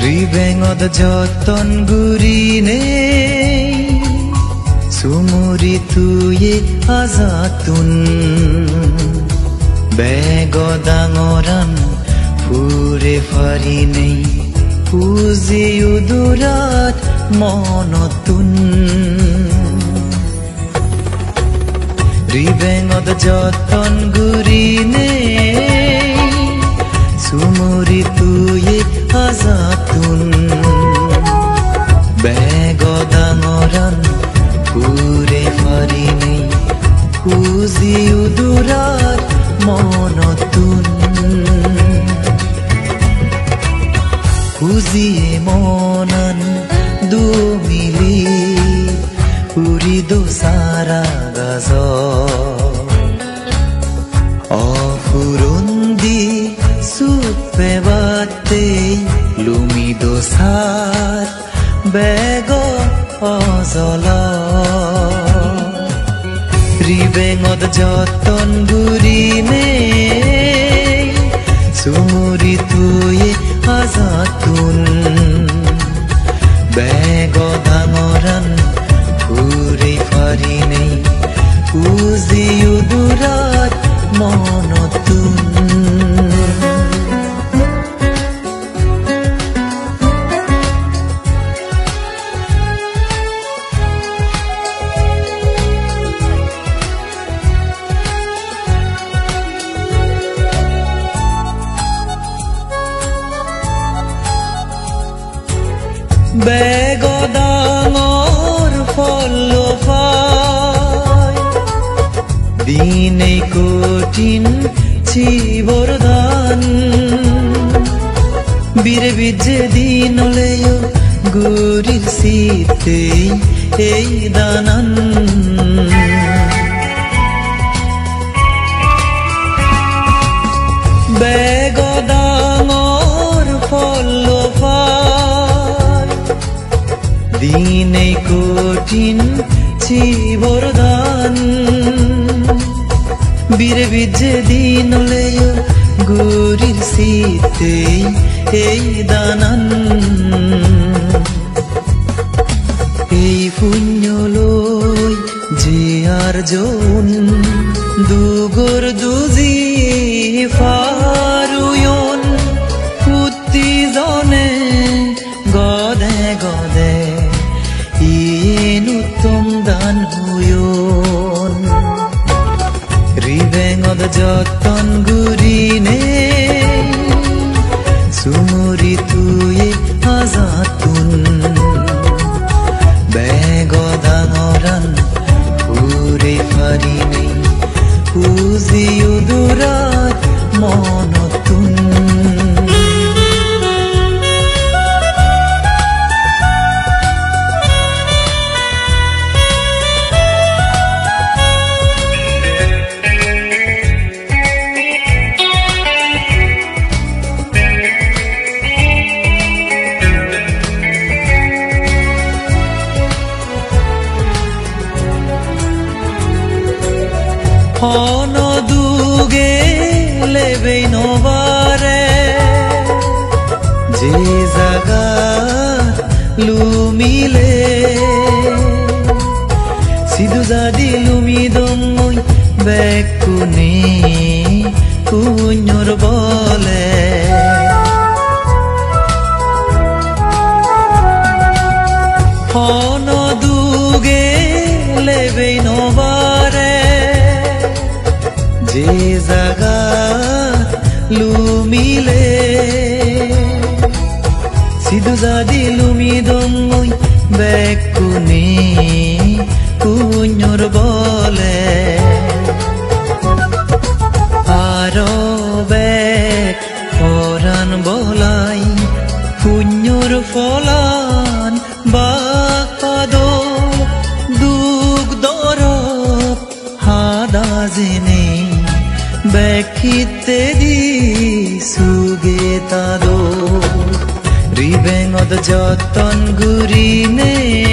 Ribengod joton gurine sumuri tuye azatun begodangoran pure farine puzi udurat monotun Ribengod joton gurine sumuri tuye azatun begodangoran pure farine puzi udurat monotun puzi monan dumili urido sara gazo ofurundi supebate lumido sar bego ozolo Ribengod joton gurine sumuri tuye azatun begodangoran pure farine puzi udurat monotun begodangor follow fai dine kotin chibordan bire bije dinoleyo gurir site ei danan begodangor follow dine kotin chibordan bire bije dinoleyo gurir site ei danan ei punyoloi je arjon dugor duzi faruyon putti zone gode gode inutom dan huyon Ribengod joton gurine sumuri tuye azatun begodangoran pure farine puzi udurat monotun Ono duge lebe novare je jaga lumile sidu jadi lumidongoi bekune kunyor bole ono duge lebe novare je jaga lumile sidu jadi lumidongoi bekune kunyor bole aro bek poran bolai kunyor folan bakado dug dorop hada jene bekite di sugetado Ribengod joton gurine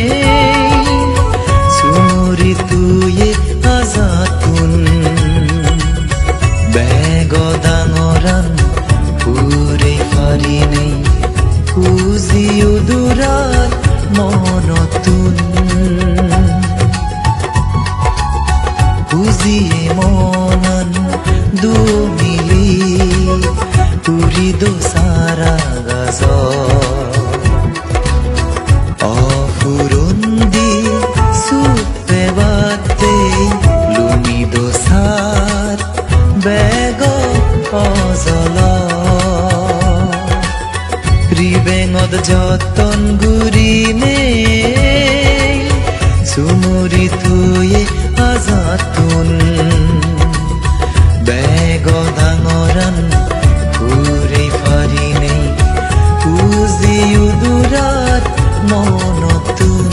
sumuri tuye azatun begodangoran pure farine দুমিলি উৰিদ সাৰা গাজ অফুৰন্দি সুপে বাতে লুমিদ সাৰ বেগ অজল ৰিবেঙত যতন গুৰিনে চুমুৰি থুয়ে আজাতুন বেগ ডাঙৰান ঘূৰি ফাৰিনে পুজি উদুৰাত মনতুন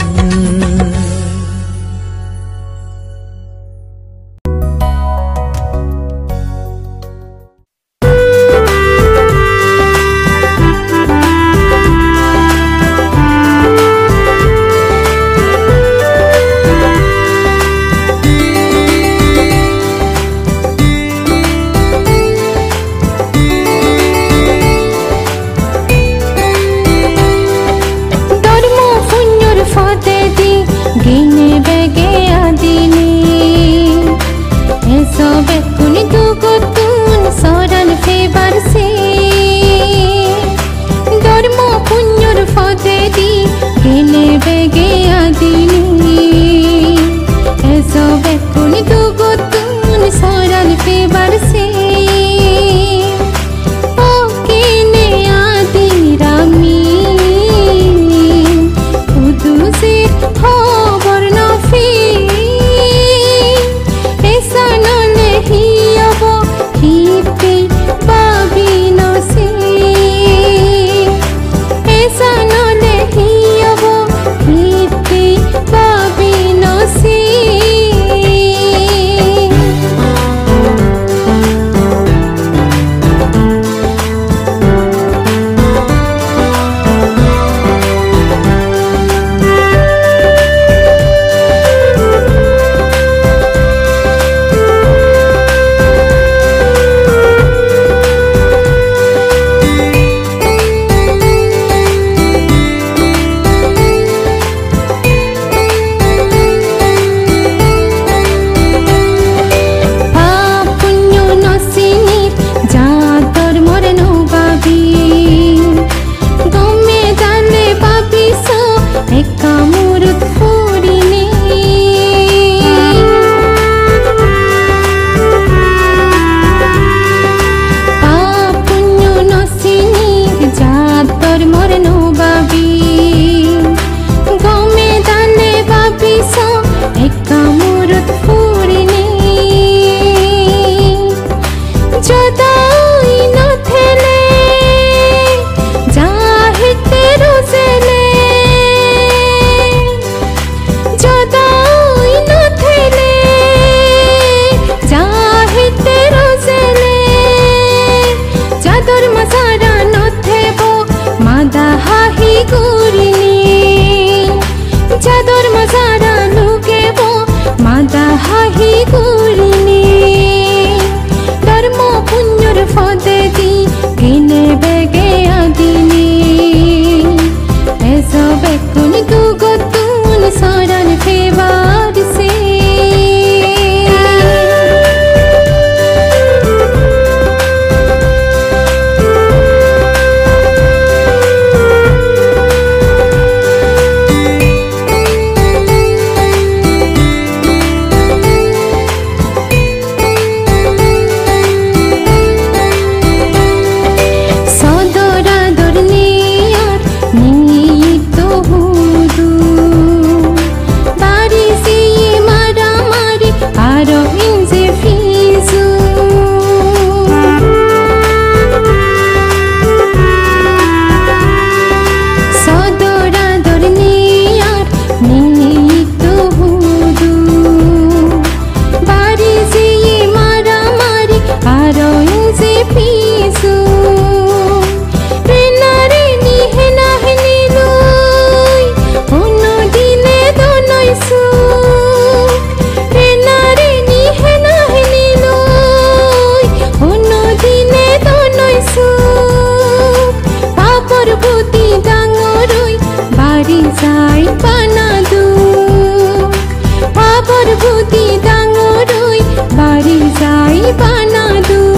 বাড়ি যাই বানা দু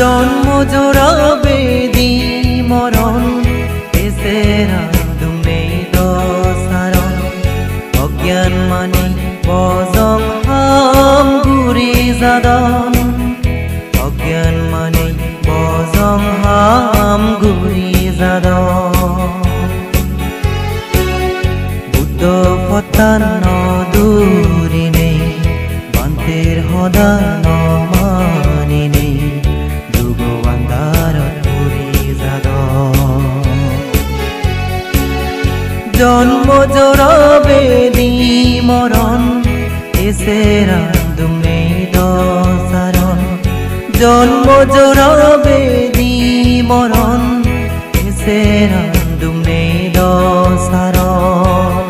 জন্ম জোড়া বেদি মরণ এসেরা দুমে দসারণ অজ্ঞান মানে বজং হাম গুরি জাদন অজ্ঞান মানে বজং হাম গুরি জাদন বুদ্ধ ফতান নদুরিনে বান্তের হদা নমানিনে জন্ম জোড়া বেদি মরণ এসেরা দুমে দসারণ জন্ম জোড়া বেদি মরণ এসেরা দুমে দসারণ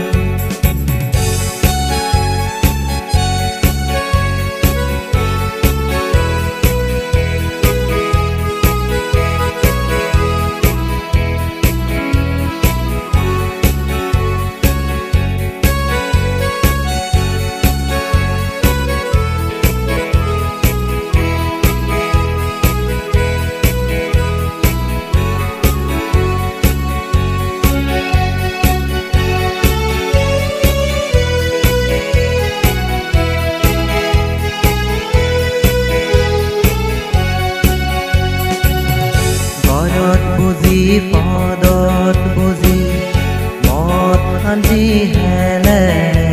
পদত বুজি মত খান্দি হেলে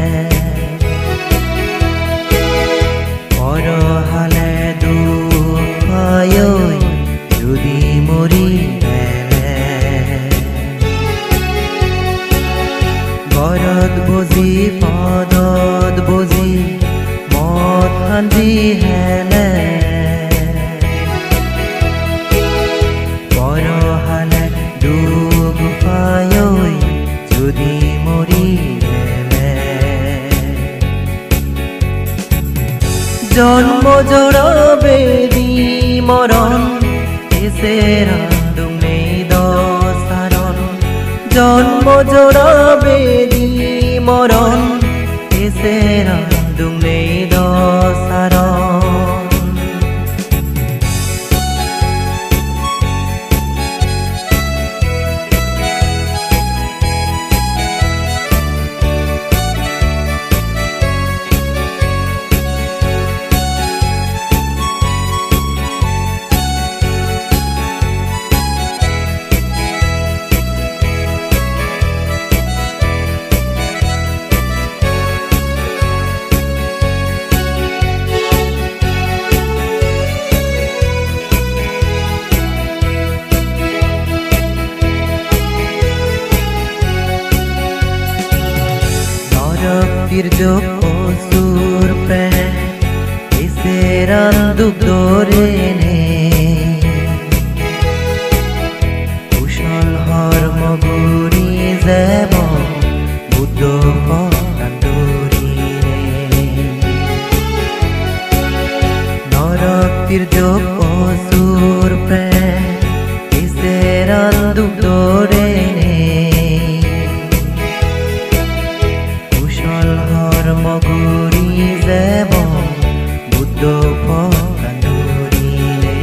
পরহালে দুখায় যদি মরি হেলে গরত বুজি পদত বুজি মত খান্দি হেলে যদি মরি জন্ম জোড়া বেদি মরণ এসেরা দুমে দসারণ জন্ম জোড়া বেদি মরণ এসেরা দুমে দসারণ Pirjok osur pe iseran duk dorene ushal har maguri zebo buddho pandurine narak pirjok osur pe iseran duk dorene মগুরি যাব বুদ্ধ পন্দুরিলে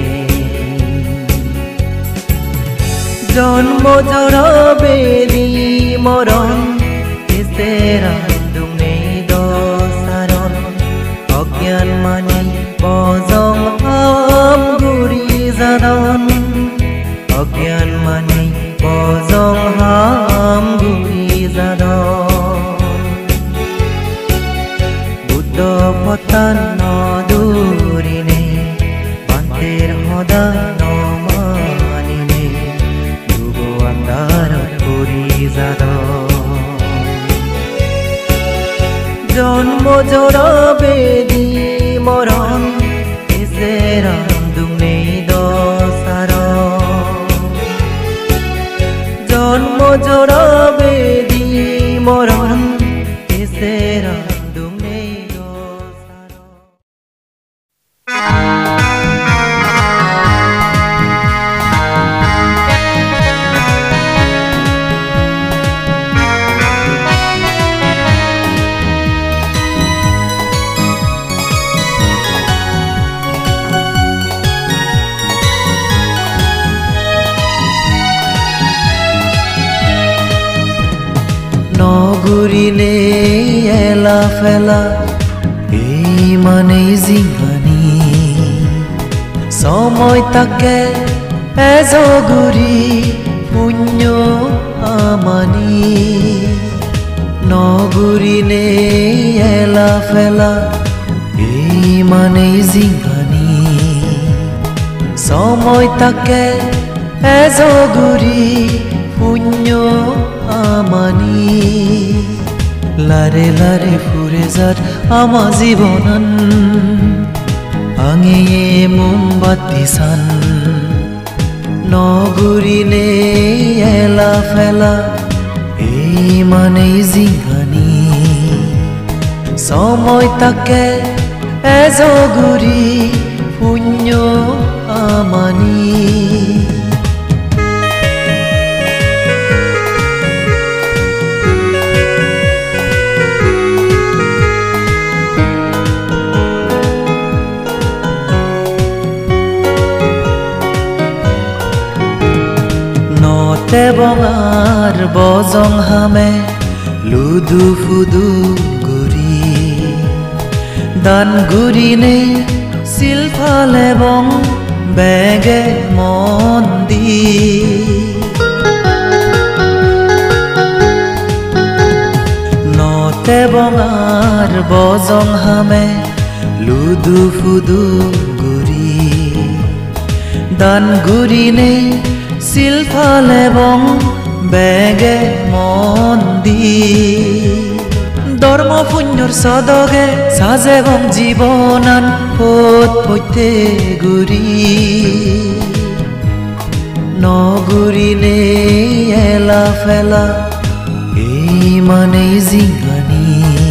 জন্ম জোড়া বেদি মরণ এসেরা দুমে দসারণ অজ্ঞান মানে বজং হাম গুরি জাদন অজ্ঞান মানে বজং হাম গুরি জাদন পতান নদুরিনে বান্তের হদা নমানিনে যুগ আন্ধার করি জাদ জন্ম জোড়া বেদি মরণ এসেরা দুমে দসারণ জন্ম জোড়া বেদি মরণ এসেরা নগুৰিনে এলা ফেলা এই মানেই জিংগানি সময় তাকে এজগুৰি পুণ্য আমানি নগুৰিনে এলা ফেলা এই মানেই জিংগানি সময় তাকে এজগুৰি পুণ্য আমানি লারে লারে ফুরে যাত আমা জীবনন আঙিয়ে মোমবাতি সান নগুৰিনে এলা ফেলা এই মানেই জিংগানি সময় তাকে এজগুৰি পুণ্য আমানি বঙাৰ বজং হামে লুদু ফুদু গুৰি দান গুৰিনে চিলফালে বং বেগে মন্দি নতে বঙাৰ বজং হামে লুদু ফুদু গুৰি দান গুৰিনে সিলফালে বং বেগে মন্দি ধর্ম পুণ্যর সদগে সাজে বং জীবনান পথ পথে গুরি নগুরিনে এলা ফেলা এই মানেই জিংগানি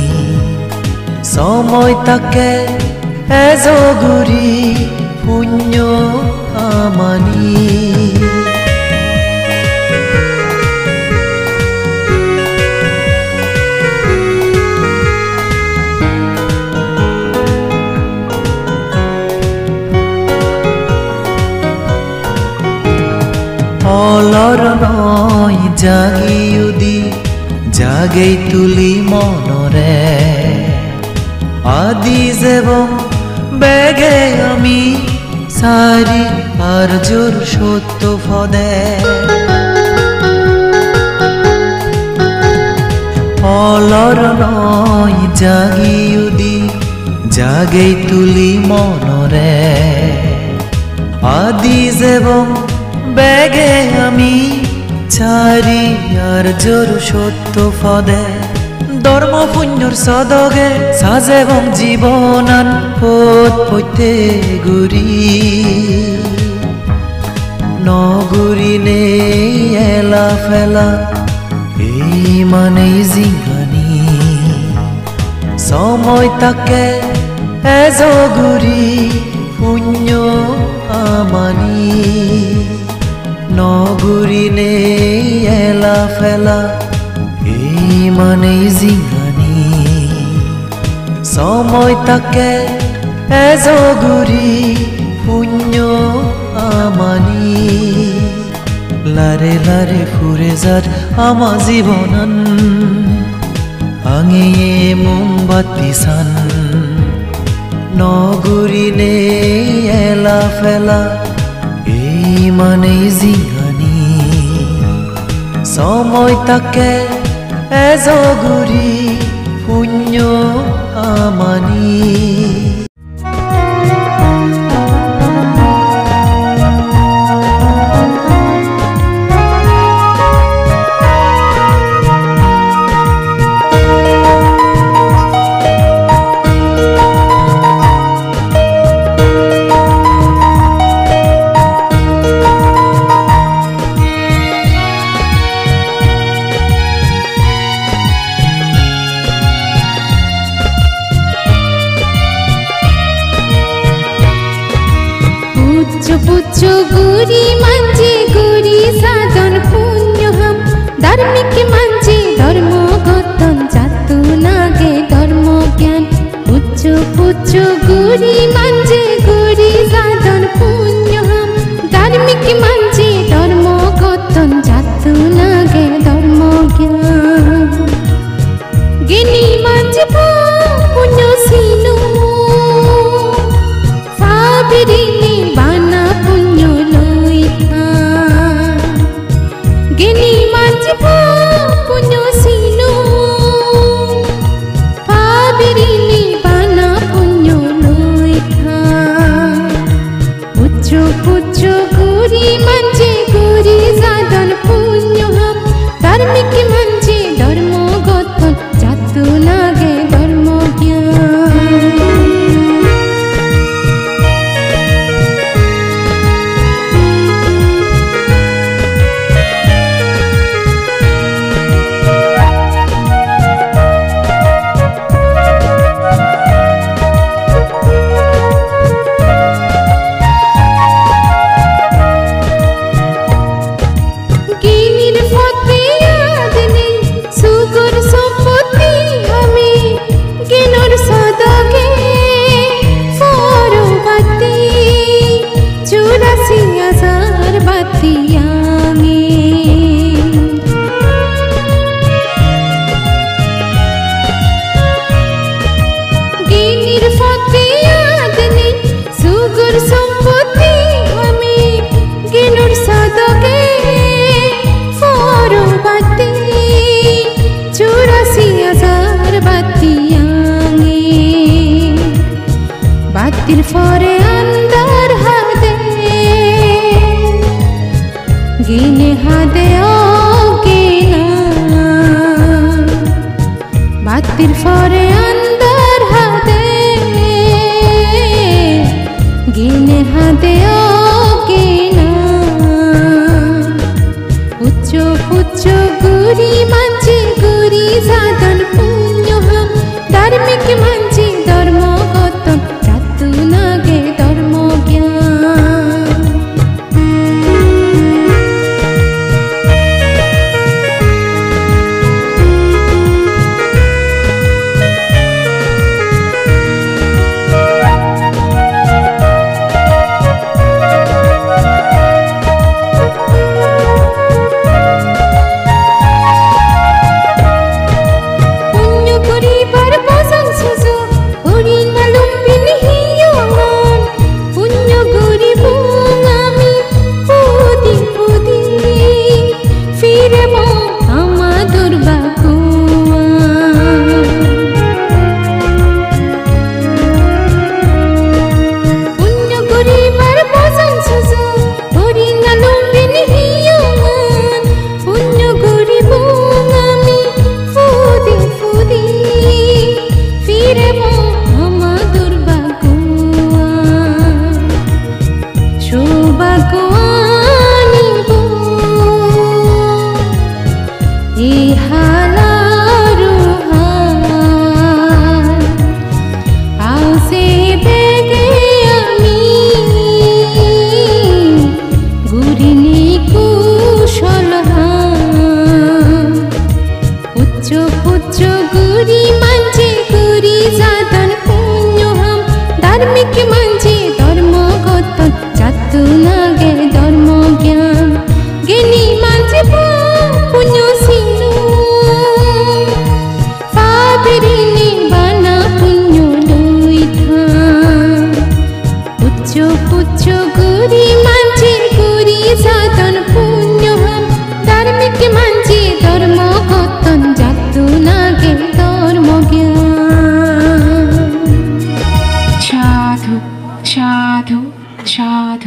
সময় তাকে এজগুৰি পুণ্য আমানি অলর নয় জাগিউদি জাগেই তুলি মনরে আদি যেবং বেগে আমি সারি আর জোর সত্য ফদে অলর নয় জাগিউদি জাগেই তুলি মনরে আদি যেবং বেগে আমি চারি আর জোর সত্য ফদে ধর্ম পুণ্যর সদগে সাজে বং জীবনান পথ পথে গুরি নগুরিনে এলা ফেলা এই মানেই জিংগানি সময় তাকে এজগুৰি পুণ্য আমানি নগুরিনে এলা ফেলা এই মানেই জিংগানি সময় তাকে এজগুৰি পুণ্য আমানি লারে লারে ফুরে যাত আমা জীবনন আঙিয়ে মোমবাতি সান নগুরিনে এলা ফেলা এই মানেই জিংগানি সময় তাকে এজগুৰি পুণ্য আমানি পুচ্ছ গুরি মাঝে গুরি সাধন পুণ্য হাম ধার্মিক মাঝে ধর্ম গতন জাতু নাগে ধর্ম জ্ঞান পুচ্ছ গুরি মাঝে গুরি সাধন পুণ্য হাম ধার্মিক মাঝে ধর্ম গতন জাতু নাগে ধর্ম জ্ঞান Pabirini bana punyo loitha Geni manjipa punyo sinu Pabirini bana punyo loitha Pucho pucho guri manje guri zadon punyo ham Dharmik manje dharmo goton jatu nage dharmo Batir fore andar hade Gine hade o gina Batir fore andar hade Gine hade o gina Pucho pucho guri manje guri zadon punyo ham Dharmik manje dharmo goton nage dharmo gyan punyo kuri bar bosan susu uri nalum bini punyo guri bungami pudi pudi firemo ama durbakuwa punyo guri bar bosan susu uri nalum bini hiyongan punyo guri bungami pudi pudi firemo ama durbakuwa Chubakuani bu ihalaruhan Ause bege ami gurini kusholhan Pucho pucho guri manje guri zadon punyo ham Dharmik manje dharmo goton jatu nage dharmo gyan Geni manje punyo sinu Pabirini bana punyo loitha Pucho pucho guri manje guri zadon punyo ham Dharmik manje dharmo goton jatu nage dharmo gyan Sadhu sadhu sadhu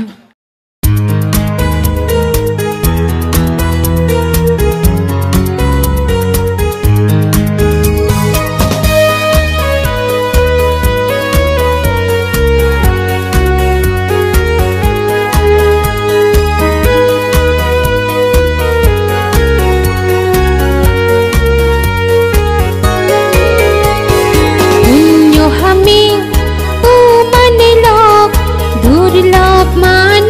Punyo hami umanilok durlok man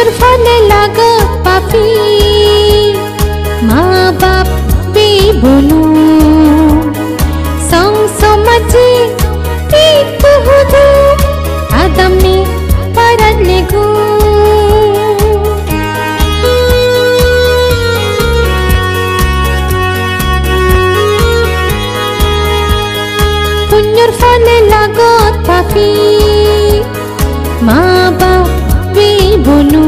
পুণ্যৰ ফলে লাগত পাপি মা বাপ বনু সংসমাজি ইপুহুদু আদামে পারালে গো পুণ্যৰ ফলে লাগত পাপি মা বাপ বনু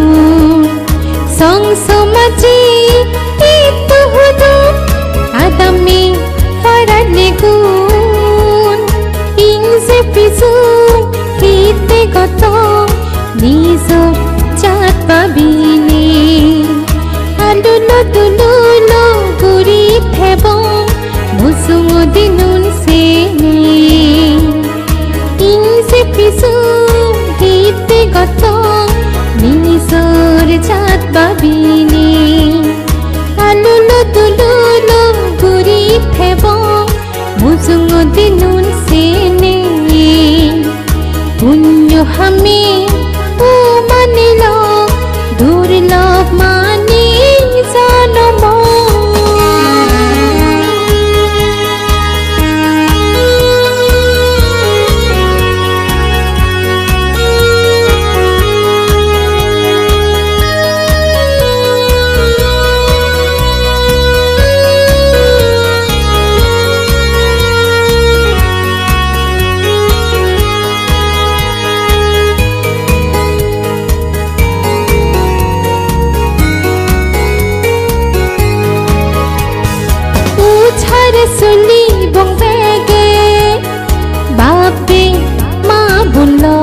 সংসমাজি ইপুহুদু আদামে পারালে গো ইংজে পিছু হিতে গত নিজৰ জাত পাবিনে আলুলো তুলুলো গুৰি থেব মুসুম দিনুন সেনে ইংজে পিছু হিতে গত নিজৰ জাত পাবিনে আলুলো তুলুলো গুৰি থেব মুসুম দিনুন সেনে পুণ্য হামে ও মানিল দুর্লভ মানে জনম सुली बंगेगे बापे माँ बुल्लो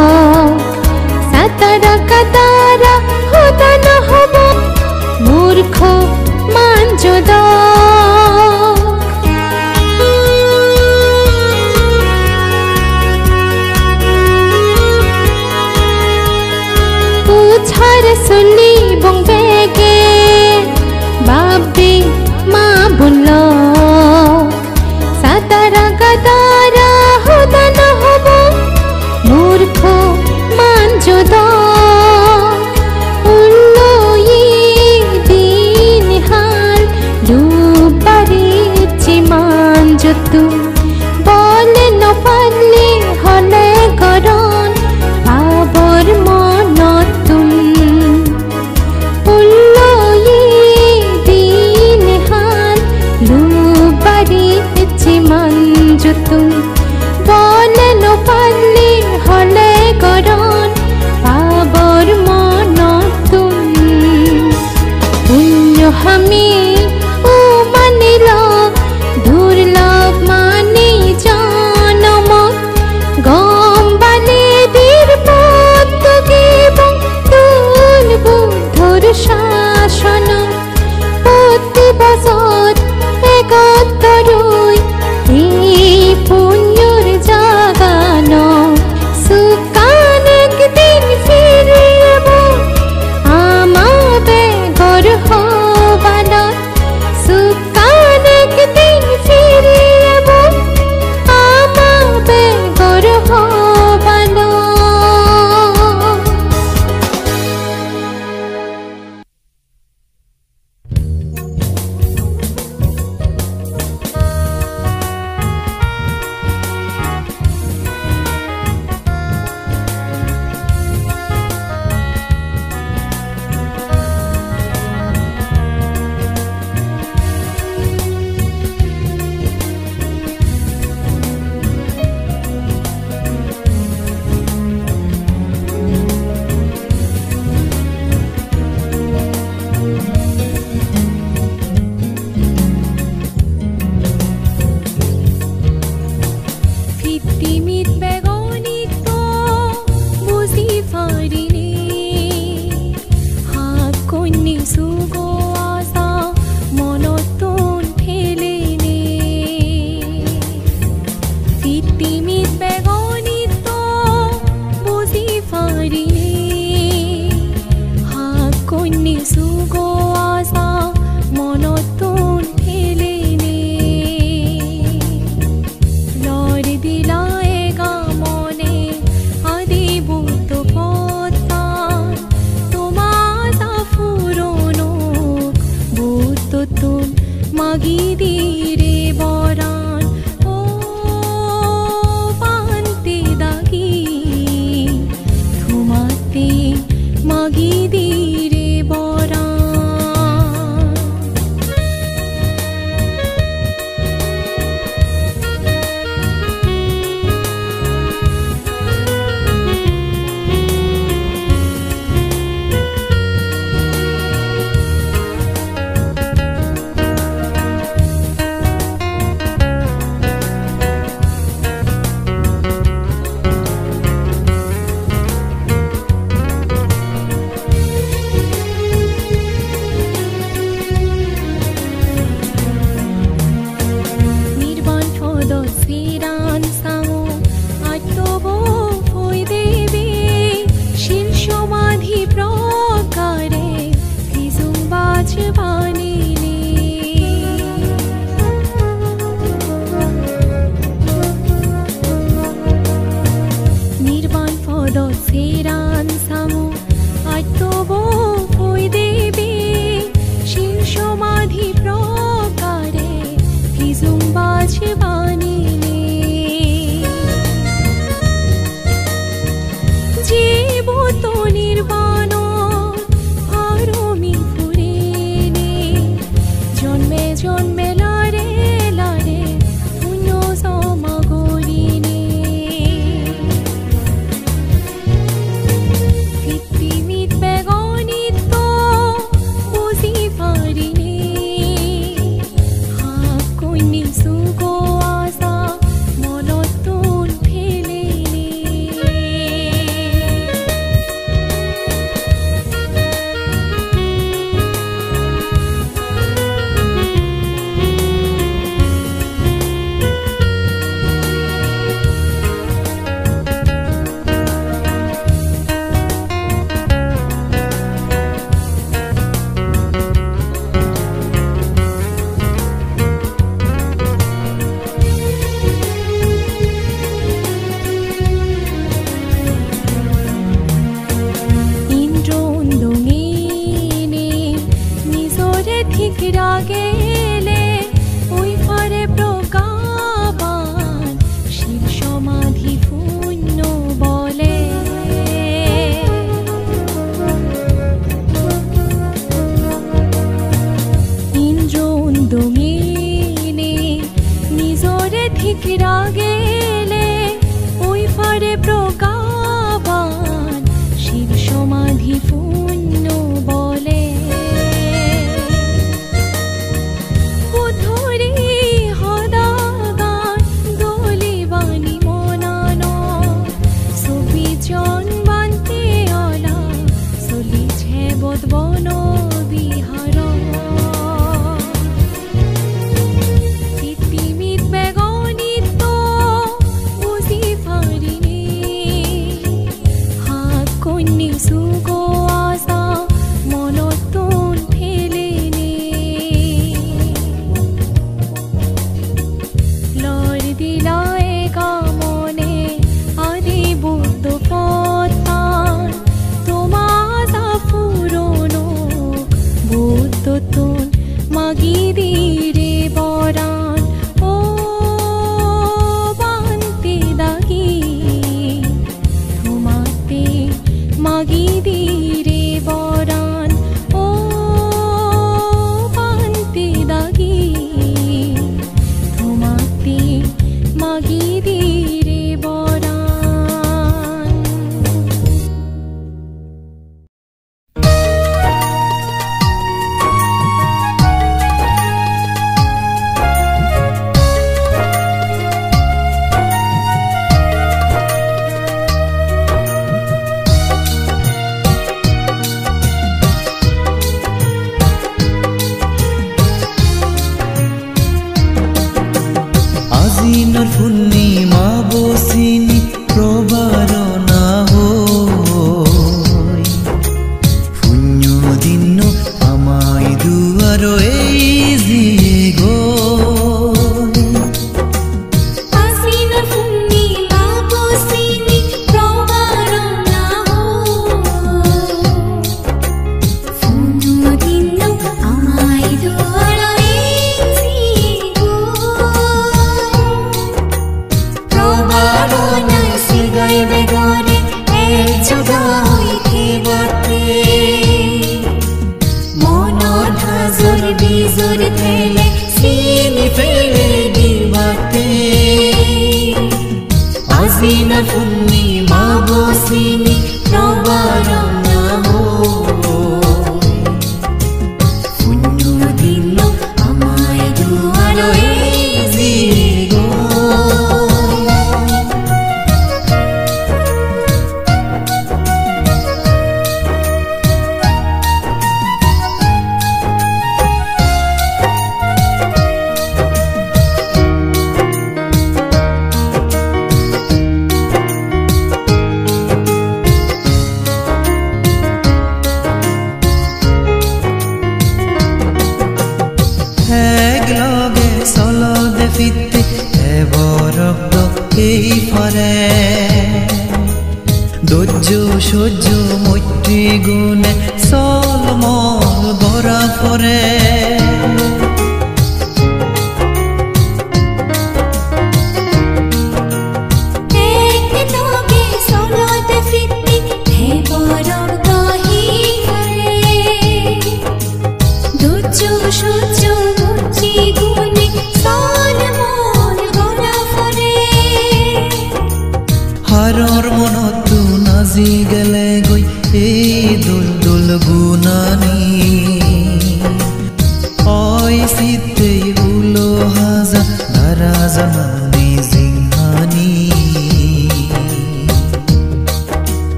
सातारा कतारा होता न होबो मूर्ख मान जोदा पूछार सुली बंगेगे बापे माँ बुल्लो सातारा कतारा होता न होबो मूर्ख मान जोदा उल्लो ये दिन हाल रूपारे चिमान जोतु बोले न पारले हले गरन पाबर मनतुन उल्लो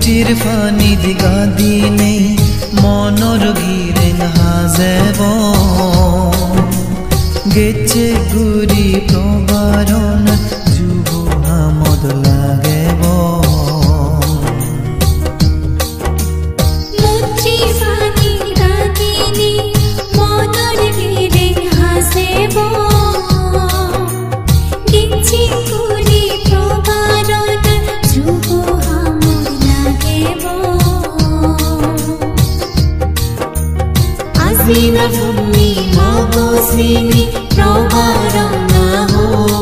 বৃষ্টির ফানি দিগা দিনেই মনৰ গিৰেং হাজেব গেছে গুৰি প্ৰবাৰণ যুৱ নামত লাগেব Azina funni magosini probarana ho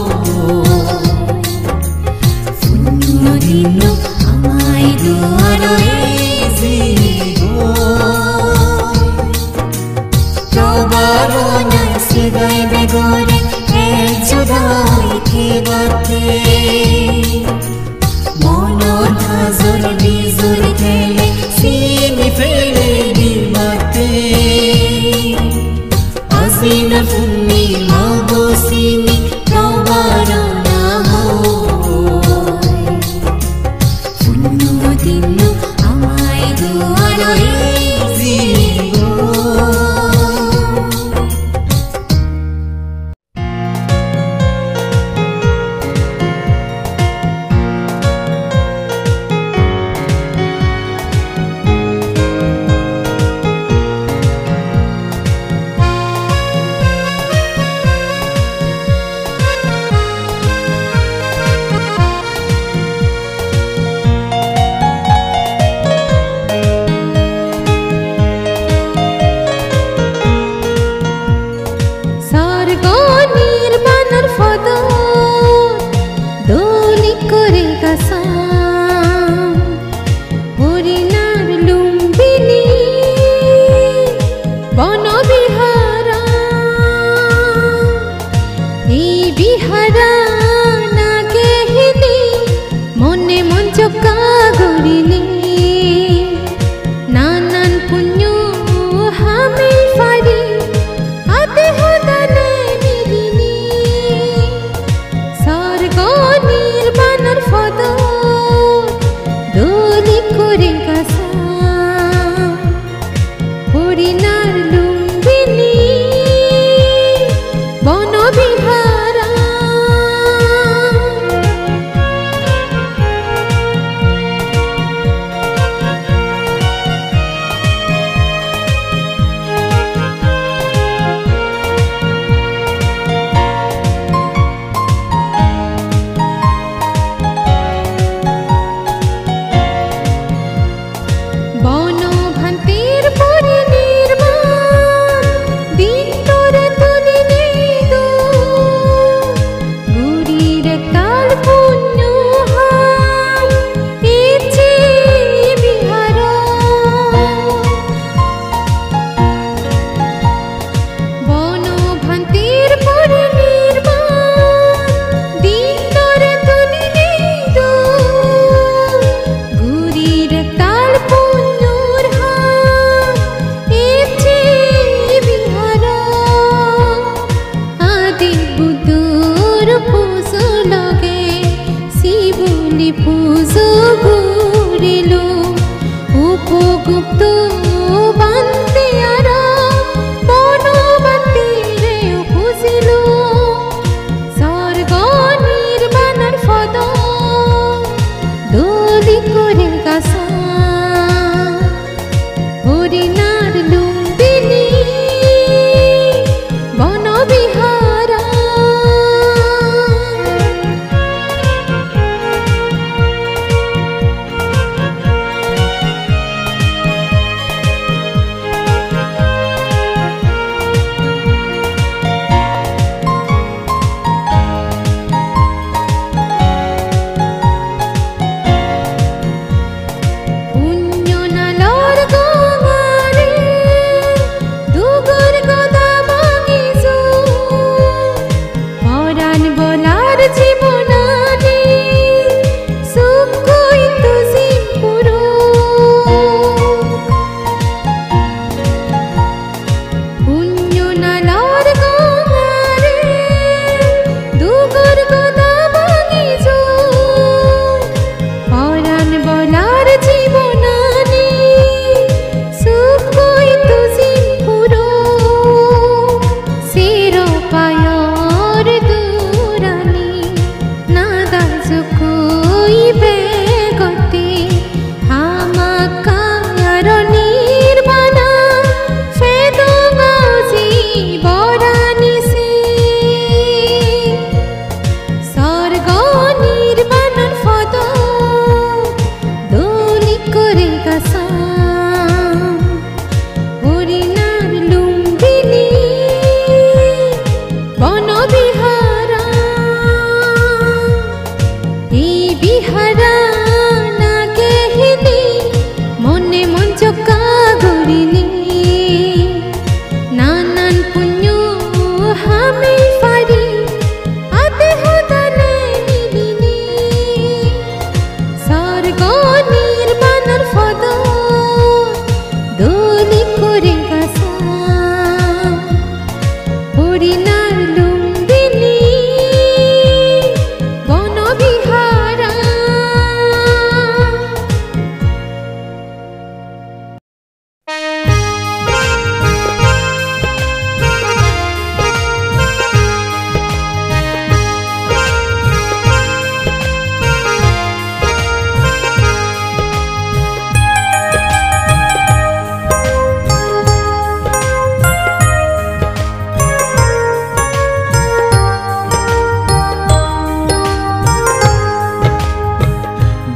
funnu dinu amai duaro easy ho probarana sigai begore judai thebate monor hazor bizur khele sini fele dimate Azina funni magosini probarana ho funnu dinu amai duaro easy ho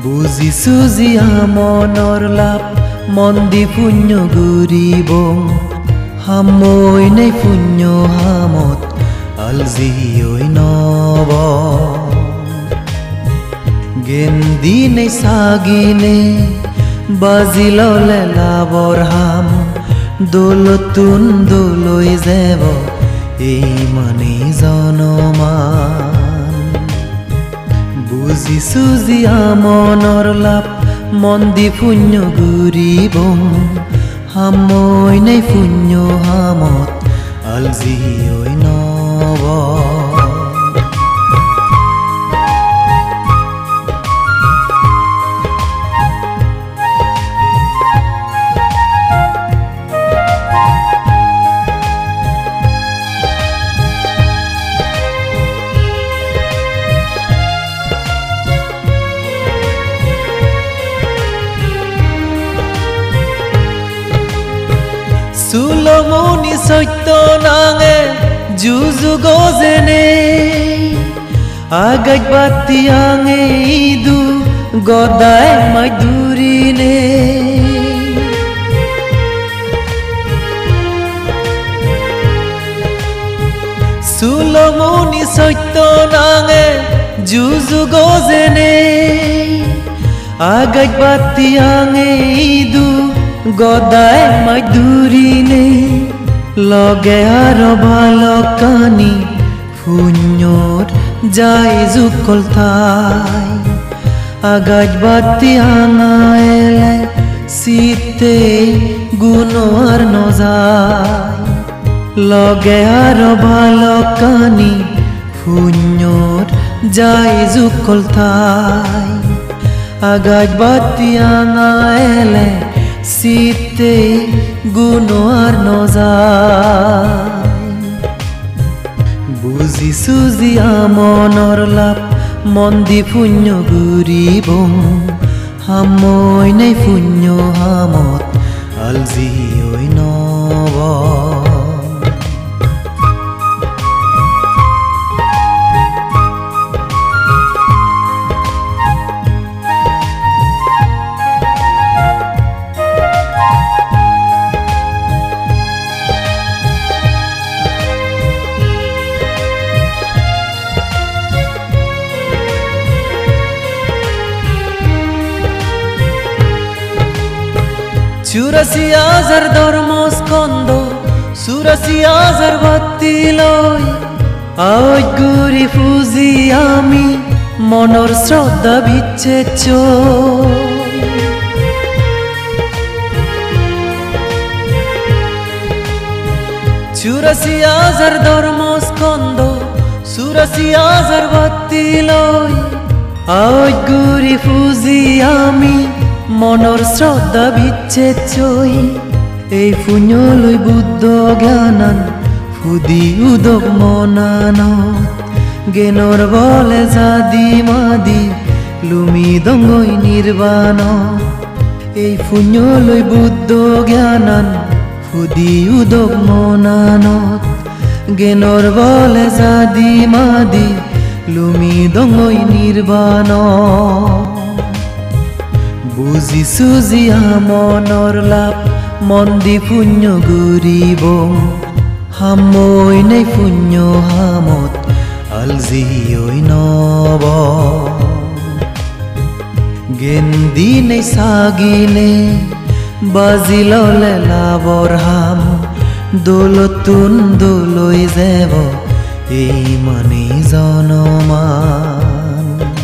বুজিছো জিয়া মনৰ লাভ মন দি পুণ্য ঘূৰিব হামৈ নাই পুণ্য হামত আলজিঐ নব গেন্দি নাই চাগিনে বাজি ললে লাভৰ হাম দৌলতুন দৌলৈ যাব এই মানে জনমান বুজিছো জিয়া মনৰ লাভ মন দি পুণ্য ঘূৰিব হামৈ নাই পুণ্য হামত আলজিঐ নব সুলমনি সত্য নাঙে যুযু গজেনে আগাই বাতি আঙে ইদু গদাই মাইদুরিনে সুলমনি সত্য নাঙে যুযু গজেনে আগাই বাতি আঙে ইদু গদাই মাইদুরিনে লগে আর ভালকানি পুণ্যর যাই জুকল থাই আগাজ বাতি আঙাইলে শীতে গুণ আর নজাই লগে আর ভালকানি পুণ্যর যাই জুকল থাই আগাজ বাতি আঙাইলে শীতে গুণ আর নজাই বুজিছো জিয়া মনৰ লাভ মন দি পুণ্য ঘূৰিব হামৈ নাই পুণ্য হামত আলজিঐ নব চুরাশি হাজার ধর্মস্কন্ধ চুরাশি হাজার বাতি লই আওয়াজ ঘুরি ফুজি আমি মনৰ শ্রদ্ধা বিচ্ছেদ চুরাশি হাজার ধর্মস্কন্ধ চুরাশি হাজার বাতি লই আওয়াজ ঘুরি ফুজি আমি মনৰ শ্রদ্ধা বিচ্ছেদ চই এই পুণ্যলৈ বুদ্ধ জ্ঞানান ফুদি উদক মনানত জ্ঞানৰ বলে জাদি মাদি লুমি দঙ্গই নির্বাণত এই পুণ্যলৈ বুদ্ধ জ্ঞানান ফুদি উদক মনানত জ্ঞানৰ বলে জাদি মাদি লুমি দঙ্গই নির্বাণত বুজিছো জিয়া মনৰ লাভ মন দি পুণ্য ঘূৰিব হামৈ নাই পুণ্য হামত আলজিঐ নব গেন্দি নাই চাগিনে বাজি ললে লাভৰ হাম দৌলতুন দৌলৈ যাব এই মানে জনমান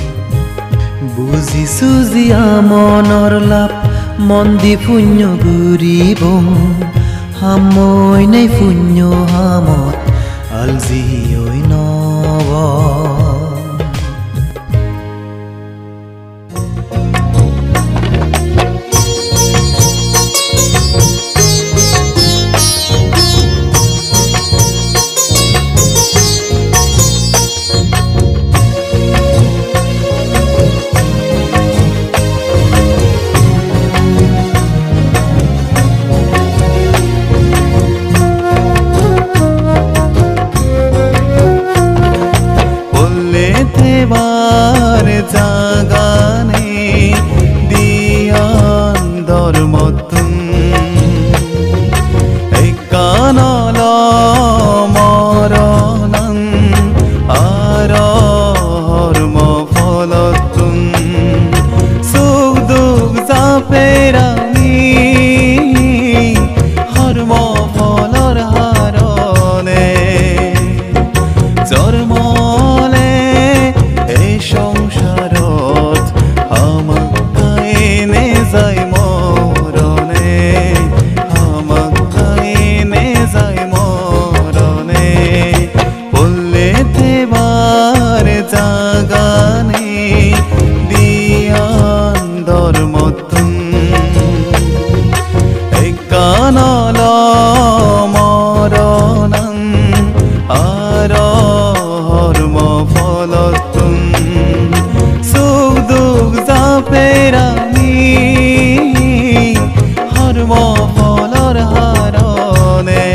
বুজিছো জিয়া মনৰ লাভ মন দি পুণ্য ঘূৰিব হামৈ নাই পুণ্য হামত আলজিঐ নব ধর্মতুন একানল মরণন আর হর্ম ফলতুন সুখ দুঃখ জাপেরামি হর্ম ফলর হারণে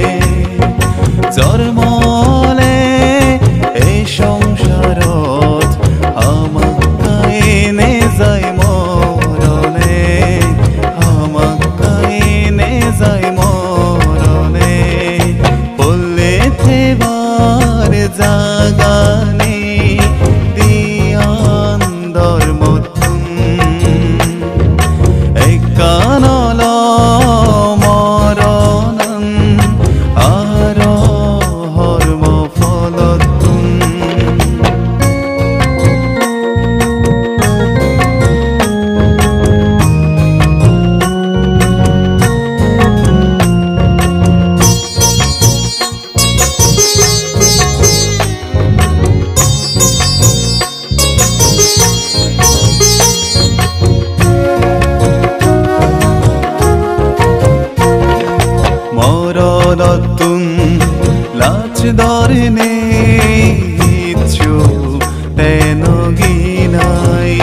জন্মলে এই সংসারত আমাক এনে যায় মরণে আমাক এনে যায় মরণে বললে থেবার জাগানে দিয়ান ধর্মতুন একানল মরণন আর হর্ম ফলতুন মরণতুন লাচ ধরনে ইচ্ছু তেন গিনাই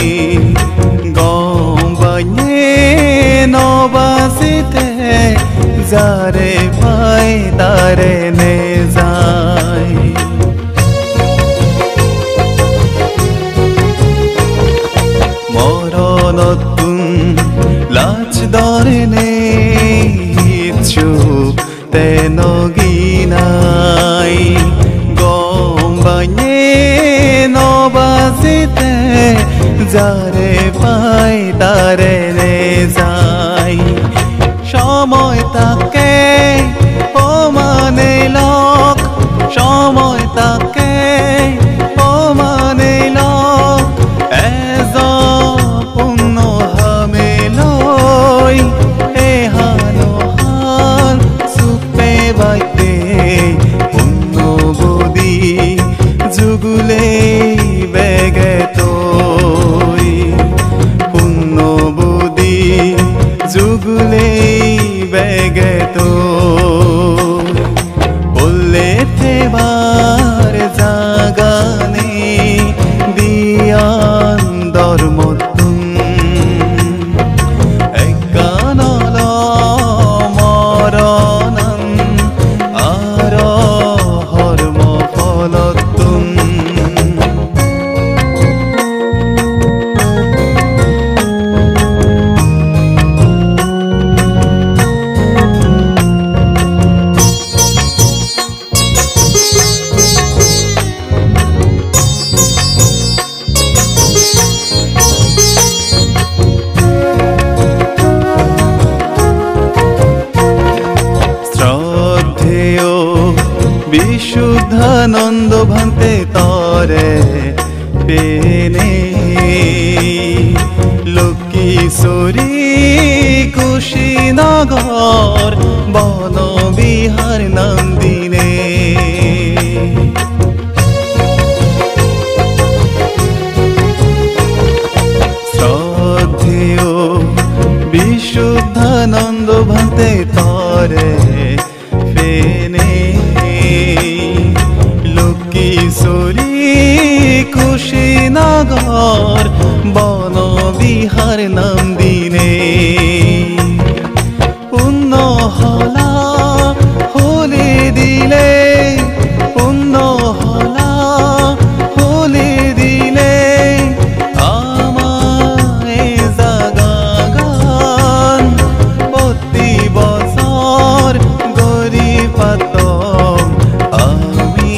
গম্বাইয়ে নবাসিতে যারে পাই তারে নে যায় মরণতুন লাচ ধরনে ইচ্ছু তেন গিনাই গম্বাইয়ে নবাসিতে যারে পাই তারে নে যাই সময় তাকে ও মানে লোক সময় তাকে ও মানে লোক এজ পুণ্য হামে লই এ হানো হান সুপে বাইতে পুণ্য বদি যুগুলে বেগে তোই পুণ্য বদি যুগুলে বেগে তোই বললে থেবার জাগানে দিয়ান ধর্মতুন একানল মরণন আর হর্ম ফলতুন শ্রদ্ধেয় বিশুদ্ধানন্দ ভান্তে তরে পেনে লক্ষ্মীশ্বরী কুশীনগর বন বিহার নন্দিনে শ্রদ্ধেয় বিশুদ্ধানন্দ ভান্তে তরে ফেনে লক্ষ্মীশ্বরী কুশীনগর বন বিহার নন্দিনে পুণ্য হলা হলে দিলে পুণ্য হলা হলে দিলে আমায় জাগাগান প্রতি বছর গরিব পাতম আমি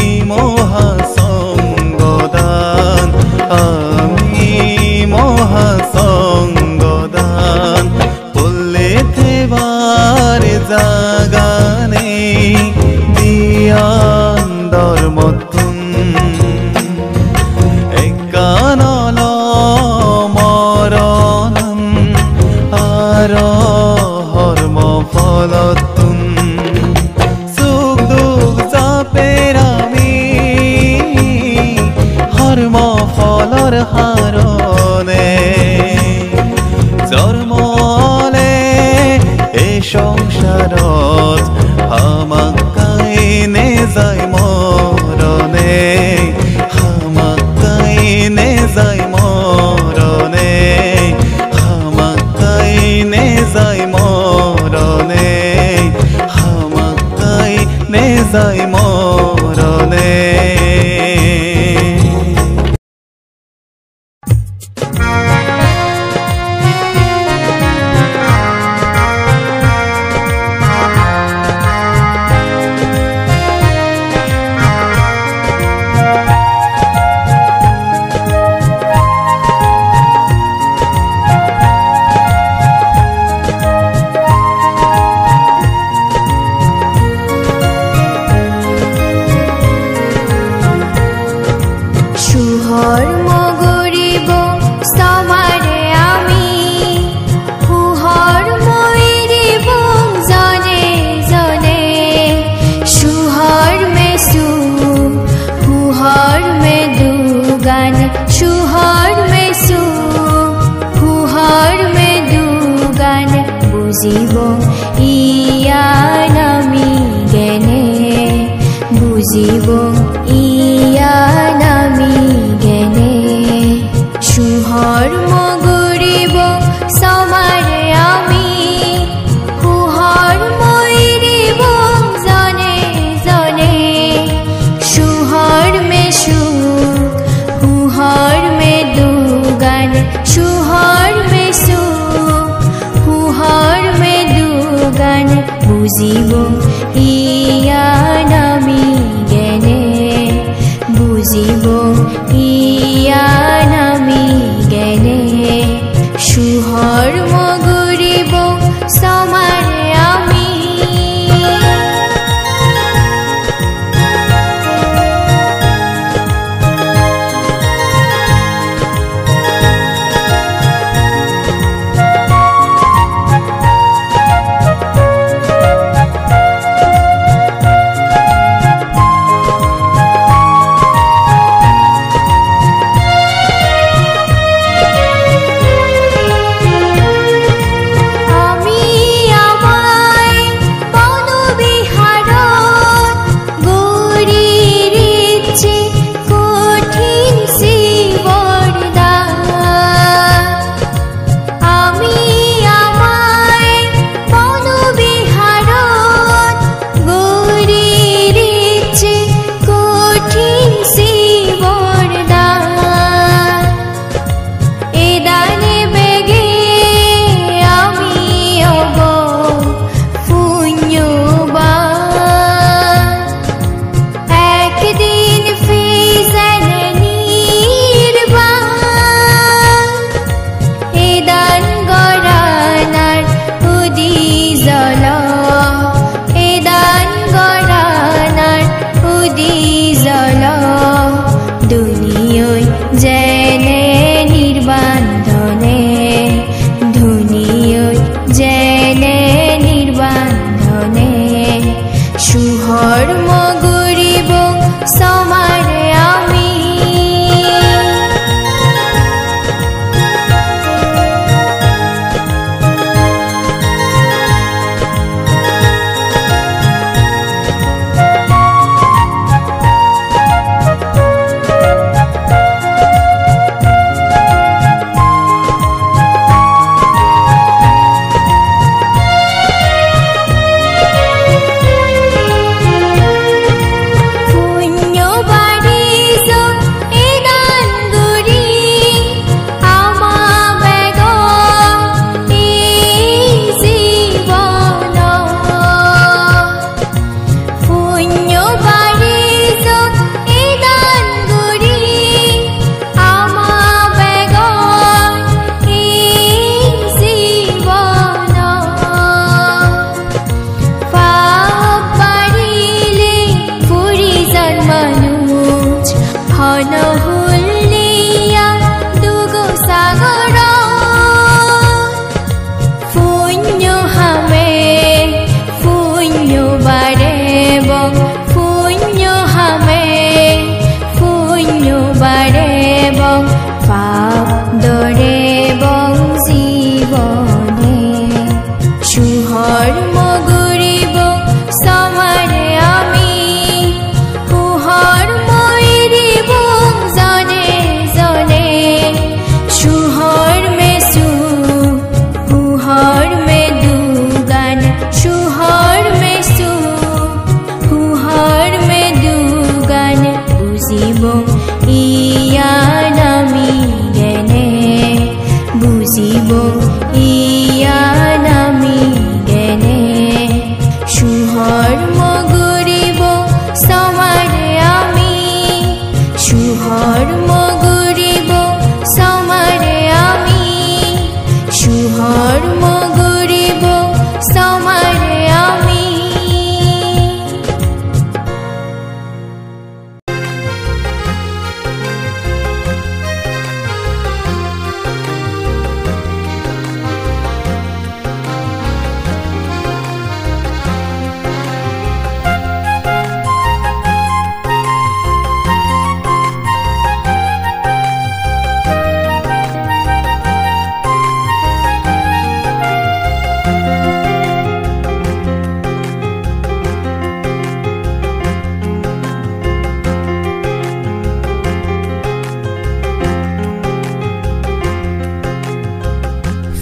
মহাসঙ্গদান আমি মহাসঙ্গদান বললে থেবার জাগানে দিয়ান ধর্মতুন একানল মরণন আর হর্ম ফলতুন সুখ দুঃখ জাপেরামি হর্ম ফলর হারণে বুজিব ইয়ান আমি গেনে বুজিব ইয়ান আমি গেনে সুহর মগুরিব সমারে আমি সুহর মইরিব জনে জনে সুহর মে সুখ সুহর মে দুগান সুহর মে সুখ সুহর মে দুগান বুজিব ইয়ান আমি গেনে বুজিব ইয়ান আমি গেনে সুহর মগুরিব সমারে আমি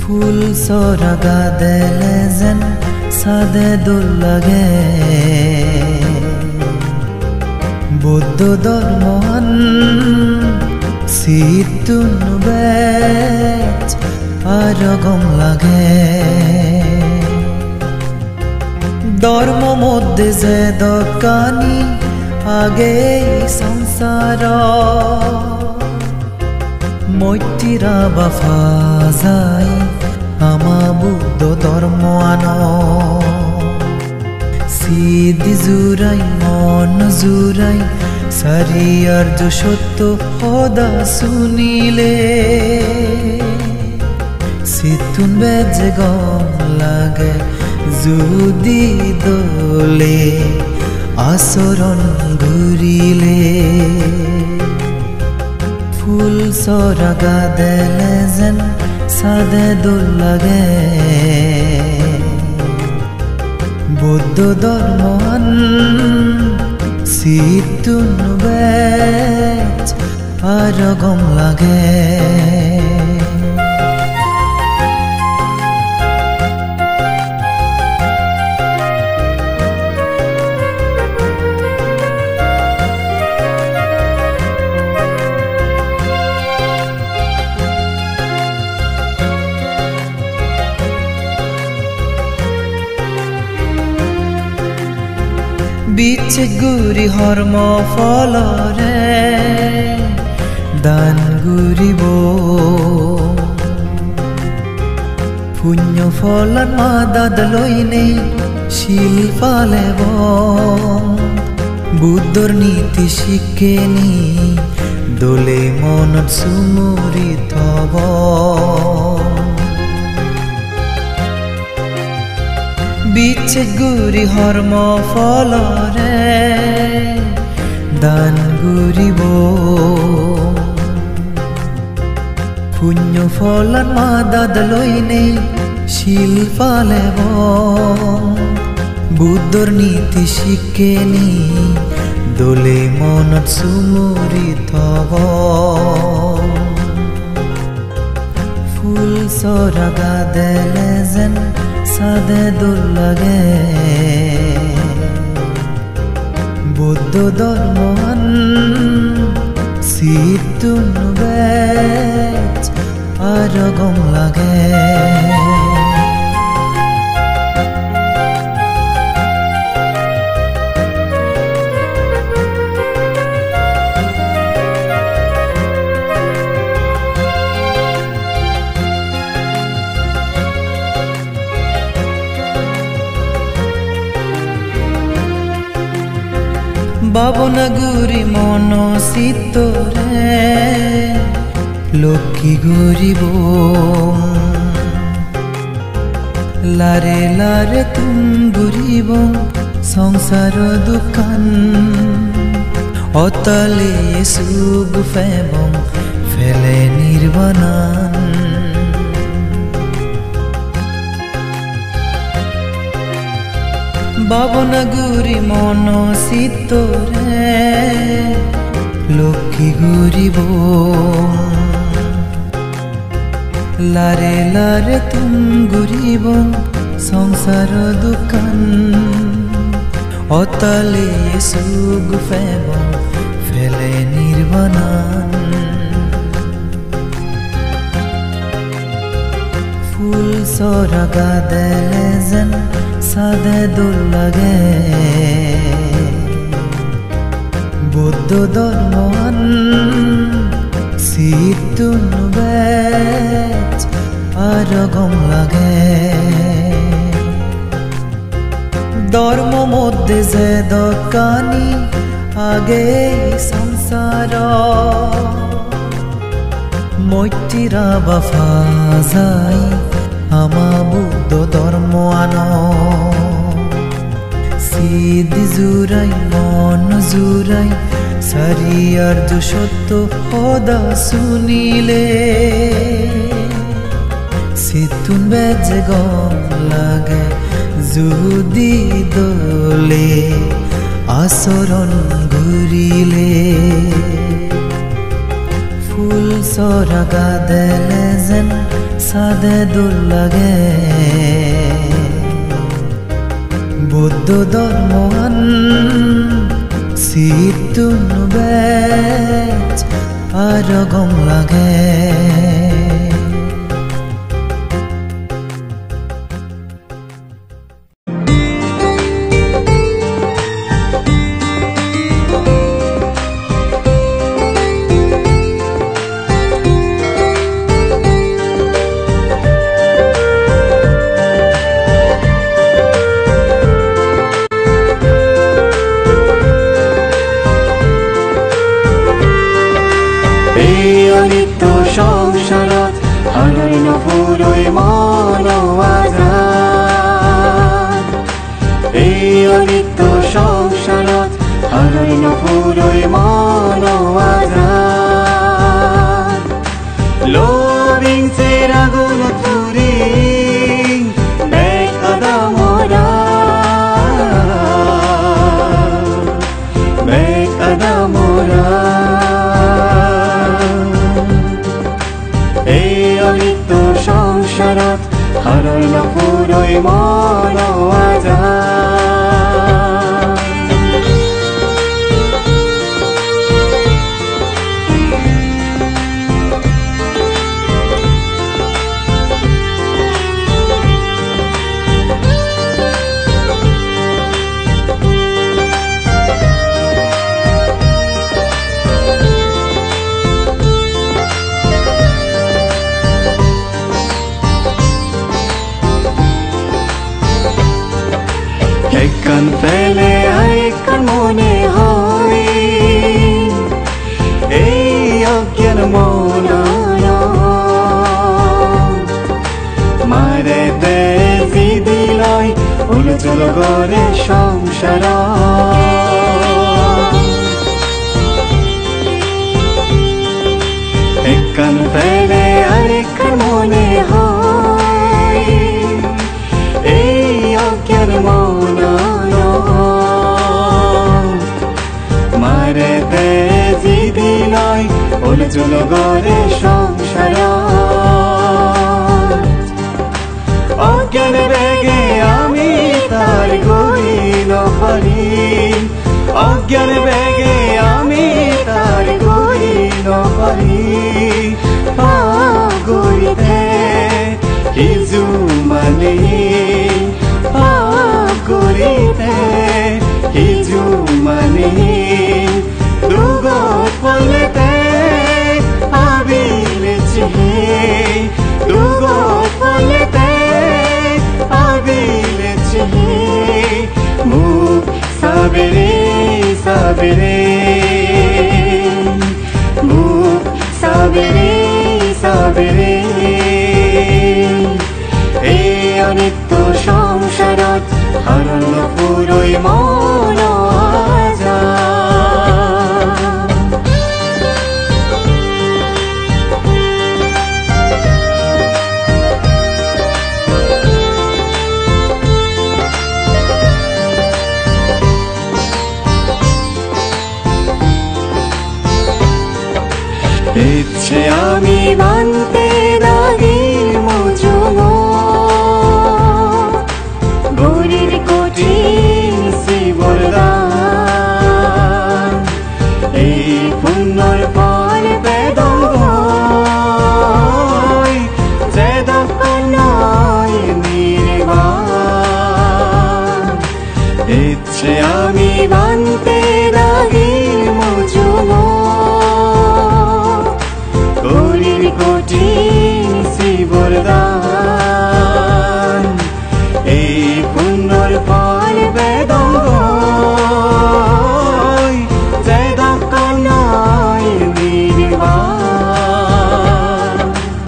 ফুল চৰাগা দেলে যেন সাদে দোল লাগে বৌদ্ধ ধর্মান সিতুন বেচ আর গম লাগে ধর্ম মধ্যে যে দকানি আগে সংসার মৈত্রীরা বাফা যায় আমা বুদ্ধ ধর্ম আনো সিদ্ধি জুরাই মন জুরাই সারি আর্য সত্য হদা শুনিলে সিতুন বেজে গম লাগে যদি দোলে আসরণ ঘুরিলে ফুল চৰাগা দেলে যেন সাদে দোল লাগে বৌদ্ধ ধর্মান সিতুন বেচ আর গম লাগে বিচ গুৰি হৰ্ম ফলৰে দান গুৰিব পুণ্য ফলৰ মাদদ লৈনে শিল পালেব বুদ্ধৰ নীতি শিকেনি দোলে মনত চুমৰি থব বিচ গুৰি হৰ্ম ফলৰে দান গুৰিব পুণ্য ফলৰ মাদদ লৈনে শিল পালেব বুদ্ধৰ নীতি শিকেনি দোলে মনত চুমৰি থব ফুল চৰাগা দেলে যেন সাদে দোল লাগে বৌদ্ধ ধর্মান সিতুন বেচ আর গম লাগে বাবনা গুৰি মন চিত্তৰে লক্ষী ঘূৰিব লাৰে লাৰে তুম ঘূৰিব সংসাৰ দোকান অতলে সুগ ফেবং ফেলে নিৰ্বাণান বাবনা গুৰি মন চিত্তৰে লক্ষী ঘূৰিব লাৰে লাৰে তুম ঘূৰিব সংসাৰ দোকান অতলে সুগ ফেব ফেলে নিৰ্বাণান ফুল চৰাগা দেলে যেন সাদে দোল লাগে বৌদ্ধ ধর্মান সিতুন বেচ আর গম লাগে ধর্ম মধ্যে যে দকানি আগে সংসার মৈত্রীরা বাফা যায় আমা বুদ্ধ ধর্ম আনো সিদ্ধি জুরাই মন জুরাই সারি আর্য সত্য হদা শুনিলে সিতুন বেজে গম লাগে যদি দোলে আসরণ ঘুরিলে ফুল চৰাগা দেলে যেন সাদে দূর লাগে বৌদ্ধ ধর্মান সিটু নুবেচ আর গম লাগে সংসাৰত হালৈ নপুৰৈ মন আজাদ এই অনিত্য সংসাৰত হালৈ নপুৰৈ মন আজাদ লবিংছে আগুনত পুৰি বেকাদা মৰা অনিত্য সংসাৰত হালৈ নপুৰৈ মন আজাদ একখান পেলে আরেকখান মনে হয় এই অজ্ঞান মন মারে বেজি দিলয় উলচল গরে সংসার একখান পেলে আরেকখান মনে হয় এই অজ্ঞান মন মারে বেজি দিলয় উলচল গরে সংসার অজ্ঞান বেগে আমি তার গড়ি নপারি অজ্ঞান বেগে আমি তার গড়ি নপারি গড়িতে হিজু মানে গড়িতে হিজু মানে দুগত পলেতে আবিলে চিহে দুগত পলেতে আবিলে চিহে মুখ সাবেরে সাবেরে মুখ সাবেরে সাবেরে এই অনিত্য সংসাৰত হালৈ নপুৰৈ মন আজাদ ইচ্ছে আমি মানতে লাগিল মজুম গরির কঠিন শিবরদান এই পুণ্যর ফল বেদঙ্গ যে দক্ষণ নয় নির্বাণ ইচ্ছে আমি মানতে লাগিল মজুম গরির কঠিন শিবরদান এই পুণ্যর ফল বেদঙ্গ যে দক্ষণ নয় নির্বাণ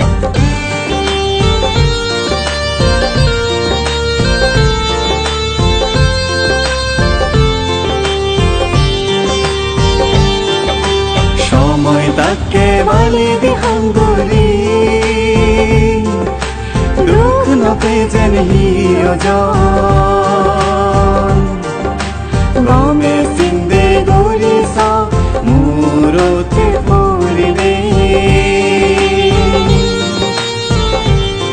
সময় তাকে বালি দিহাঙ্গুলি দুঃখ নপে যেন হিয়জন গমে সিন্দে গরিস মূরতে পড়িলে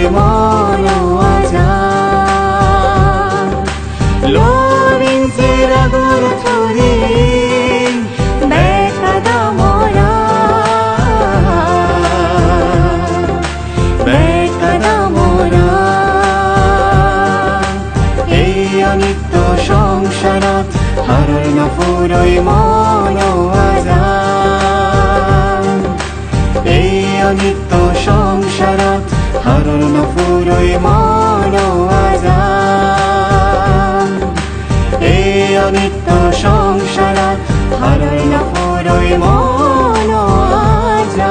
মনোৱাজা লৰিঞ্চি ৰাগৰ থৰি বেকাদা মৰা এই অনিত্য সংসাৰত হাৰৰ নফুৰৈ মনোৱাজা এই অনিত্য সংসাৰত হাৰৰ নফুৰৈ মনোৱাজা এই অনিত্য সংসাৰত হাৰৰ নফুৰৈ মনোৱাজা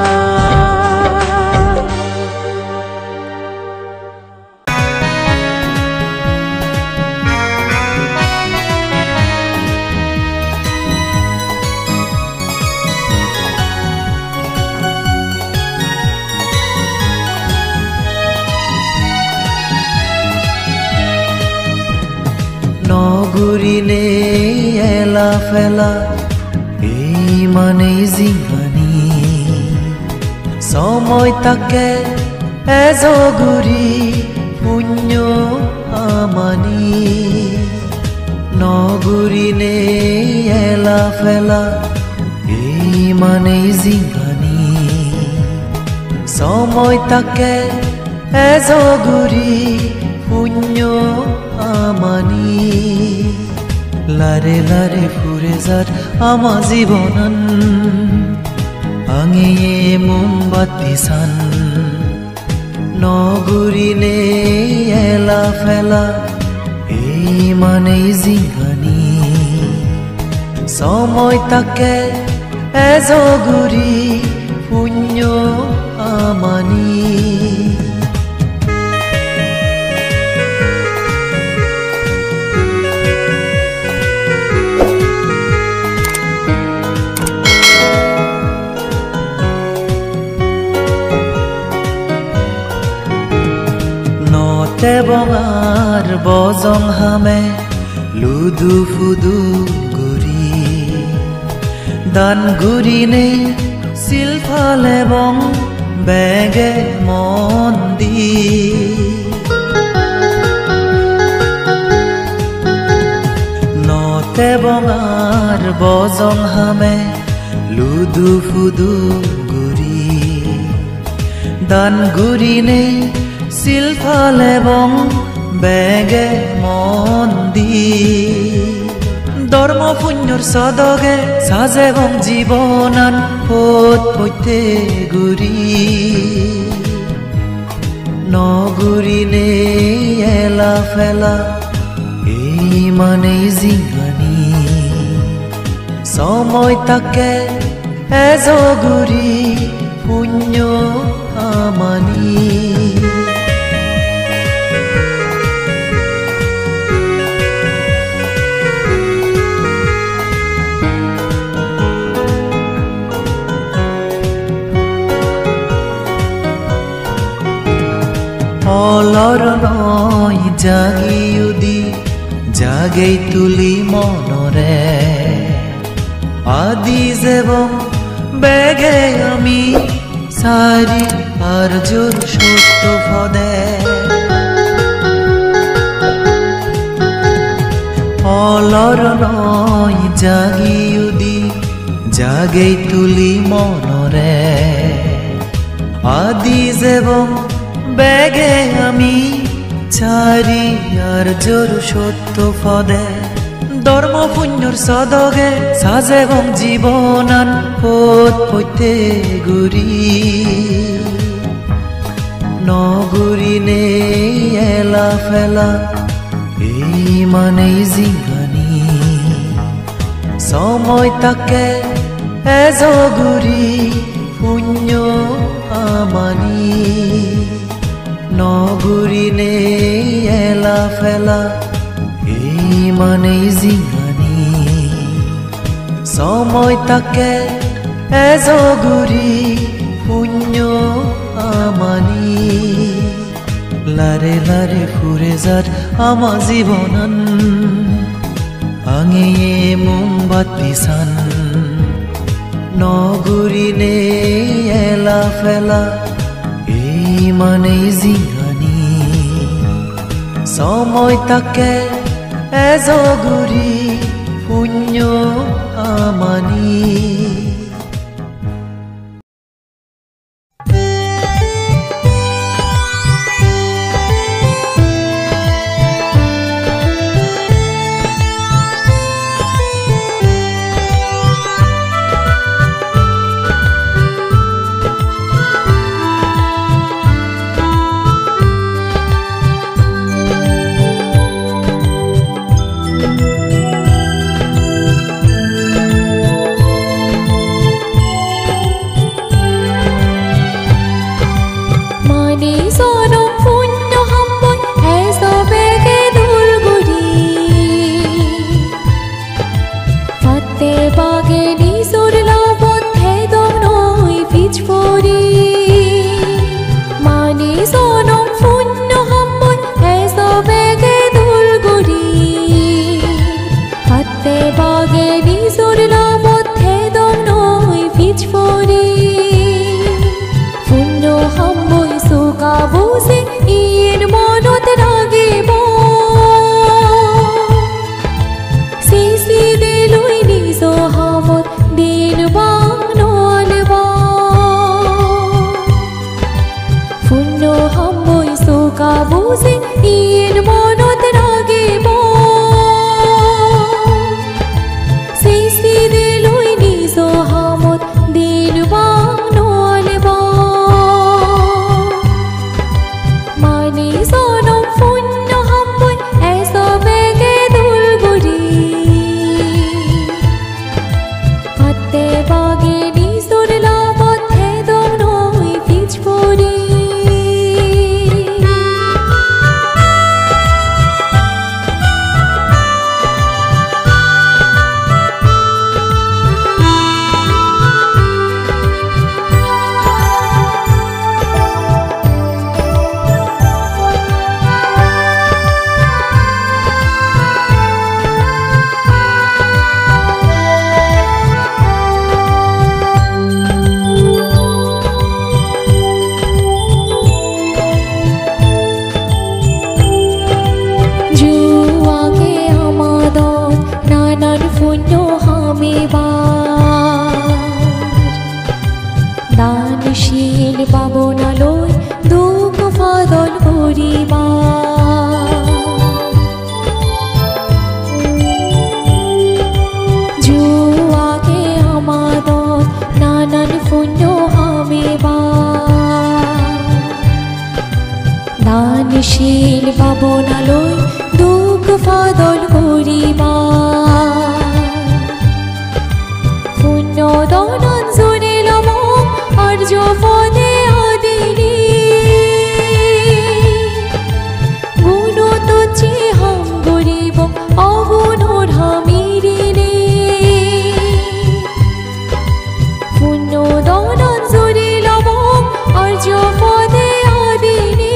নগুৰিনে এলা ফেলা এই মানে জিংগানি সময় তাকে এজগুৰি পুণ্য আমানি নগুৰিনে এলা ফেলা এই মানে জিংগানি সময় তাকে এজগুৰি পুণ্য আমানি লারে লারে ফুরে যার আমা জীবনন আঙিয়ে মোমবাতি সান নগুরিনে এলা ফেলা এই মানে জিংগানি সময় তাকে এজগুৰি পুণ্য আমানি বঙাৰ বজং হামে লুদু ফুদু গুৰি দান গুৰিনে চিলফালে বং বেগে মন্দি নতে বঙাৰ বজং হামে লুদু ফুদু গুৰি দান গুৰিনে সিলফালে বং বেগে মন্দি ধর্ম পুণ্যর সদগে সাজে বং জীবনান পথ পথে গুরি নগুরিনে এলা ফেলা এই মানে জিংগানি সময় তাকে এজগুৰি পুণ্য আমানি অলর নয় জাগিউদি জাগেই তুলি মনরে আদি যেবং বেগে আমি সারি আর জোর সত্য ফদে অলর নয় জাগিউদি জাগেই তুলি মনরে আদি যেবং বেগে আমি চারি আর জোর সত্য ফদে ধর্ম পুণ্যর সদগে সাজে বং জীবনান পথ পথে গুরি নগুরিনে এলা ফেলা এই মানে জিংগানি সময় তাকে এজগুৰি পুণ্য আমানি নগুরিনে এলা ফেলা এই মানে জিংগানি সময় তাকে এজগুৰি পুণ্য আমানি লারে লারে ফুরে যার আমা জীবনন আঙিয়ে মোমবাতি সান নগুরিনে এলা ফেলা এই মানে জিংগানি সময় তাকে এজগুৰি শূন্য আমানি দানশীল পাবনালৈ দুখ ফাদল কৰিবা শূন্য দনন জুনে লম আৰ্য ফদে আদিনি গুণত চিহাম গৰিব অগুণৰ হামিৰিনে শূন্য দনন জুনে লম আৰ্য ফদে আদিনি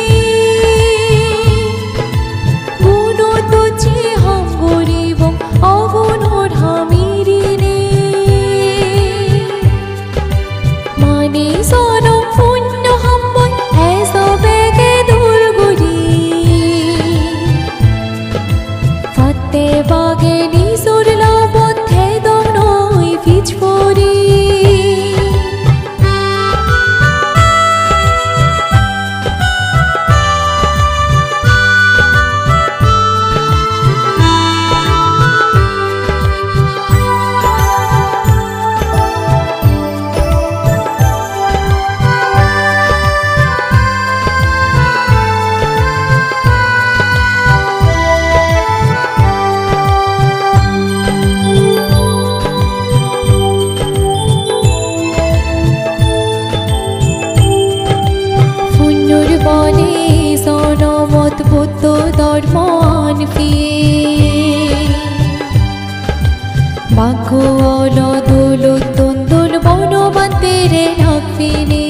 বাঘল দোল তন্দুল বনবান্তেরে রাখবিনে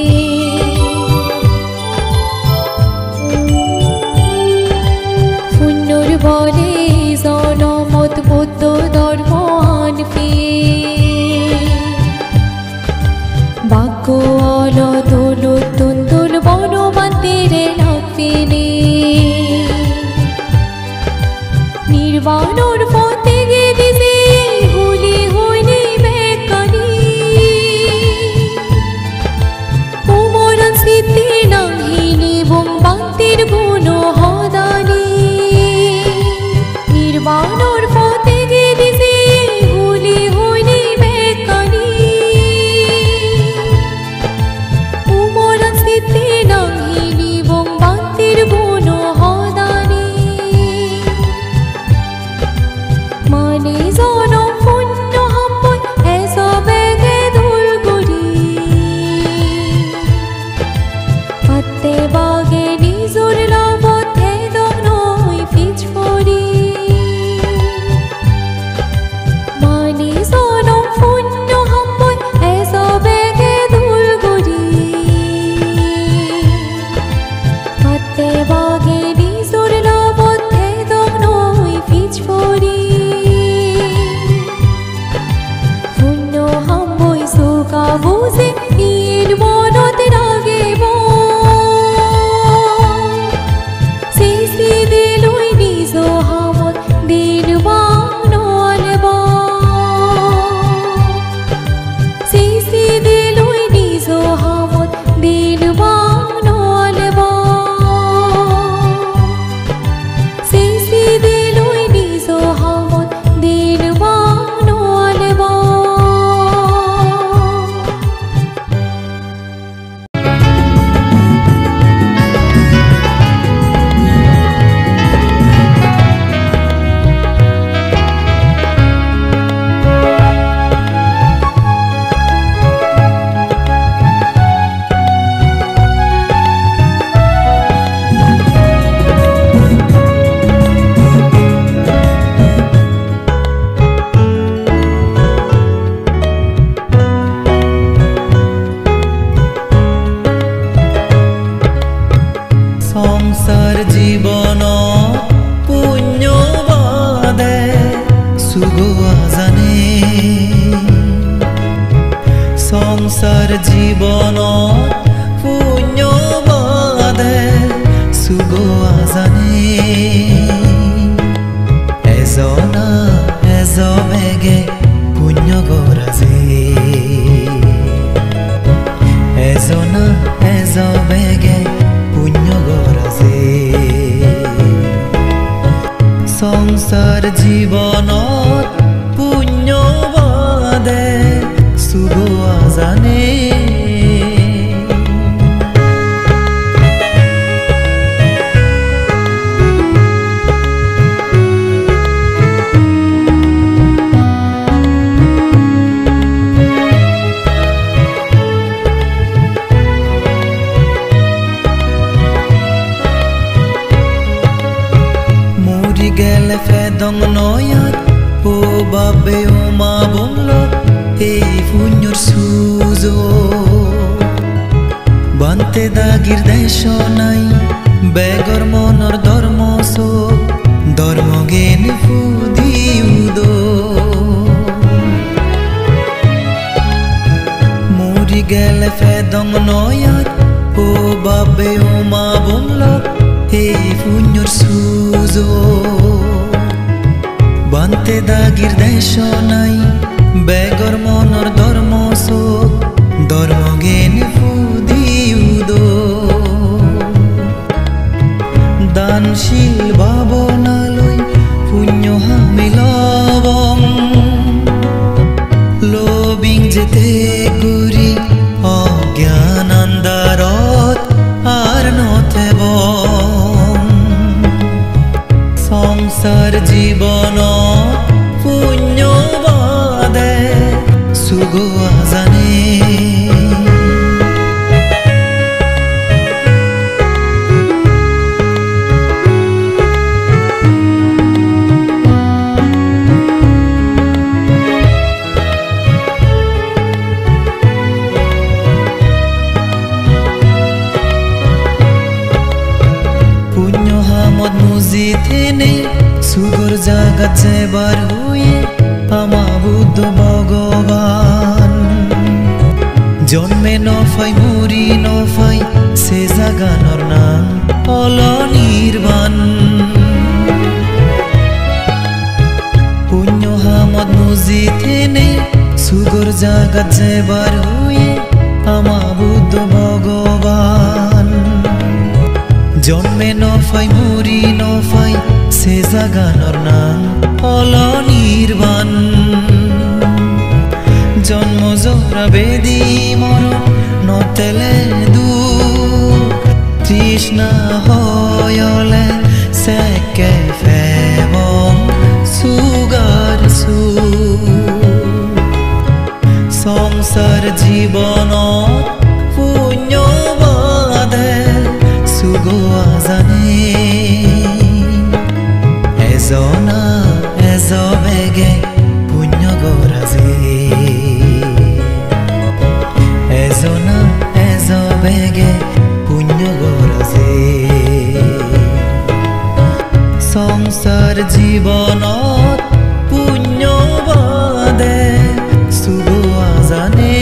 শূন্যর বলে জনমত বৌদ্ধ ধর্ম আনবি বাঘল দোল তন্দুল বনবান্তেরে রাখবিনে নির্বাণর পথে গেদিছে হুলি হইনি বেকানি উমরন স্মৃতি নাহিনী বং বান্তির গুণ হদানি নির্বাণর পথে গেদিছে হুলি হইনি বেকানি উমরন স্মৃতি নাহিনী বং বান্তির গুণ হদানি মানে জনম পুণ্য হাম্বই এসবেগে ধুলগুড়ি পাতে বাগে নিজুর লাভতে দনই পিছপরি মানে জনম পুণ্য হাম্বই এসবেগে ধুলগুড়ি পাতে বাগে নিজুর লাভতে দনই পিছপরি পুণ্য হাম্বই সুকা বুঝে ইন মনতে রাগেব সিসি দিলুই নিজ হামত দিন বাংনলব সিসি দিলুই নিজ হামত দিন বাংনলব সিসি দিলুই নিজ হামত দিন বাংনলব সংসার জীবন পুণ্য বাদে সুগোয়া জানে সংসার জীবন পুণ্য বাদে সুগোয়া জানে এজনা এজবেগে পুণ্য গৰাজে এজনা এজবেগে পুণ্য গৰাজে সংসার জীবনত পুণ্য বাদে সুগোৱা জানে মৰি গেলে ফেদং নয়াত ও বাবে উমা বমল এই পুণ্যর সুজো বান্তে দাগির দেশ নাই বেগর মনর ধর্ম সো ধর্ম জ্ঞান ফুদি উদো মরি গেলে ফেদং নয়াত ও বাবে উমা বমল এই পুণ্যর সুজো বান্তে দাগির দেশ নাই বেগর মনর ধর্ম সো ধর্ম জ্ঞান ফুদি উদো দানশীল ভাবনালৈ পুণ্য হামিলবং লোবিং যেতে গুরি অজ্ঞান আন্ধাৰত আর নথেব সংসার জীবন পুণ্য বাদে সুগোৱা জানে পুণ্য হামদ মুজিথেনে সুগর জাগাত যেবার হয়ে আমা বুদ্ধ ভগবান জন্মে নফাই মরি নফাই সে জাগানোর নাম অল নির্বাণ জিতেনে সুগর জাগাত যেবার হয়ে আমা বুদ্ধ ভগবান জন্মে নফাই মুরি নফাই সে জাগানোর নাম হল নির্বাণ জন্ম জোরা বেদি মরণ নতেলে দুঃখ তৃষ্ণা হয়লে সেকে ফেবং সুগার সু সংসার জীবনত পুণ্যবাদে সুগোৱা জানে এজনা এজবেগে পুণ্য গৰাজে এজনা এজবেগে পুণ্য গৰাজে সংসার জীবনত পুণ্যবাদে সুগোৱা জানে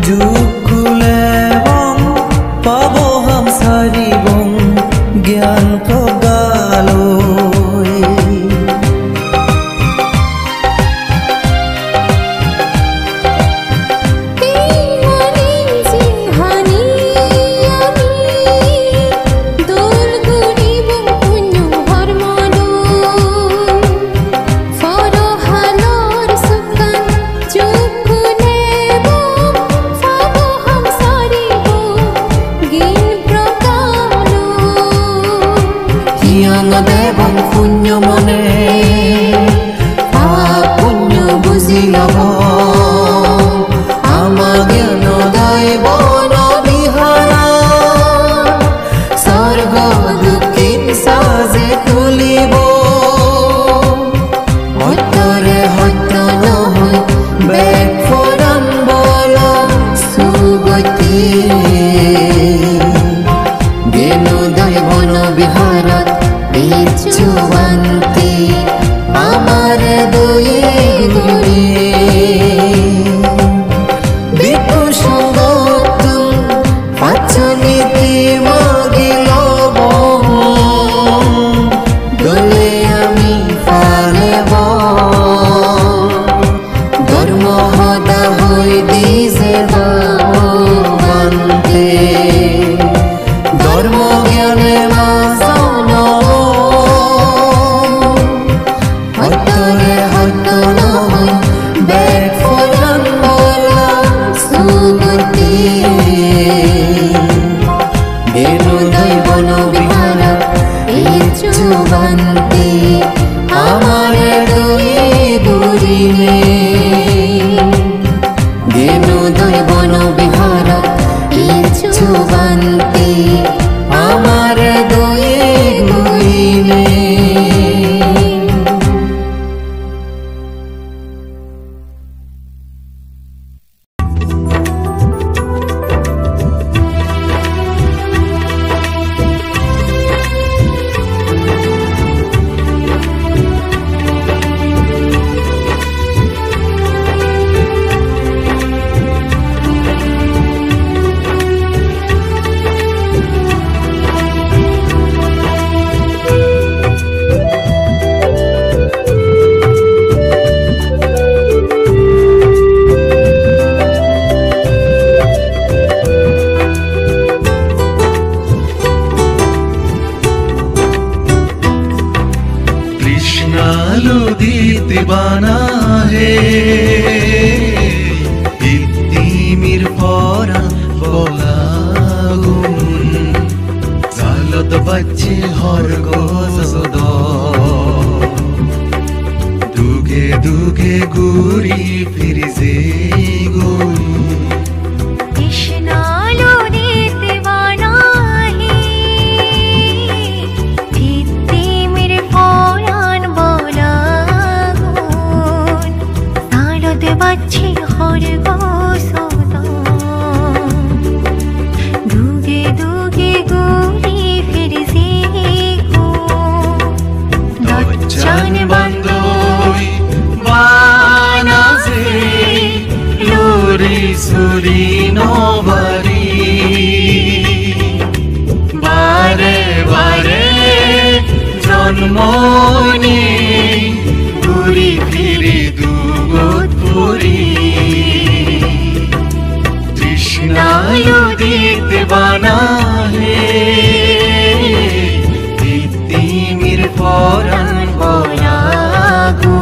जुकुले बं पाबो हम सारी बं ज्ञान प्रगालोय Devon punyo mone, punyo buzilabo, amageno daibono bihara, sargo dukin saze tulibo, hottore hotto nohoy, beg foran bolo suboti, geno daibono bihara. Chuvanti amar doye guri biku songotum pachoniti magilobo dole ami falebo dormo hoda hoi dize bante dormo gyane दीवाना है इतिमिर परा बलागुन जालत बच्चे हर गोसद दुगे दुगे गुरी फिर से गुन Surino bari bare bare janmoni guri phiri dugot puri Krishna yudit bana he itimir poran bolagu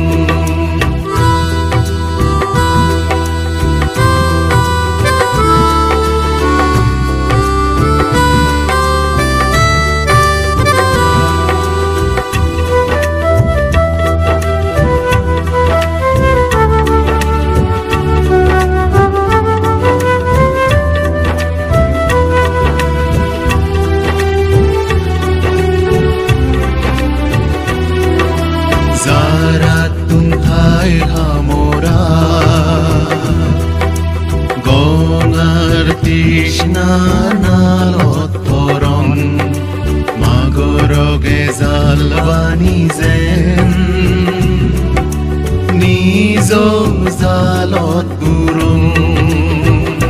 Krishna nalot poron magoroge zalvani zen nizo zalot gurun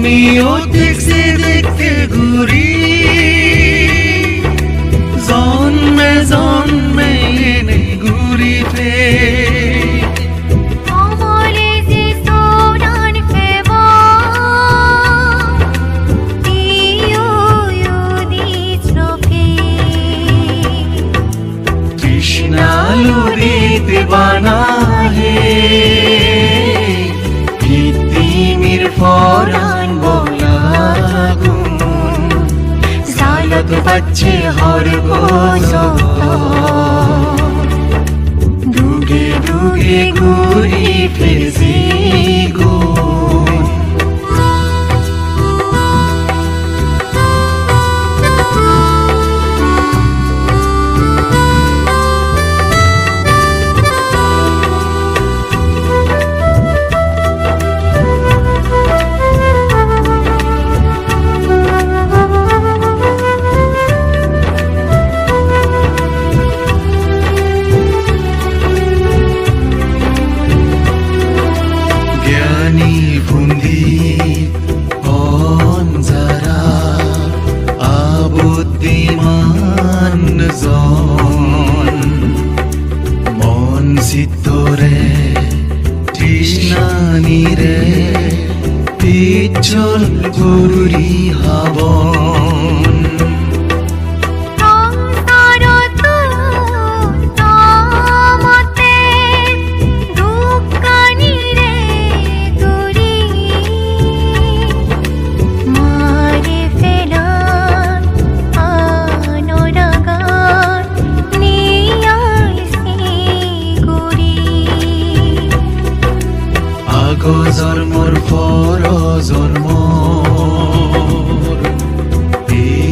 আমিও দেখছি দেখতে ঘুরি জন্মে জন্মে এনে ঘুরি তৃষ্ণালু দিতে বানা হে পৃথিবীর ফরান বলাগুন জালত বাচ্চে হরগ দুগে দুগে ঘুরি ফিরছি গুন পিছল গরুরি হাবন জন্মর পর জন্মর এই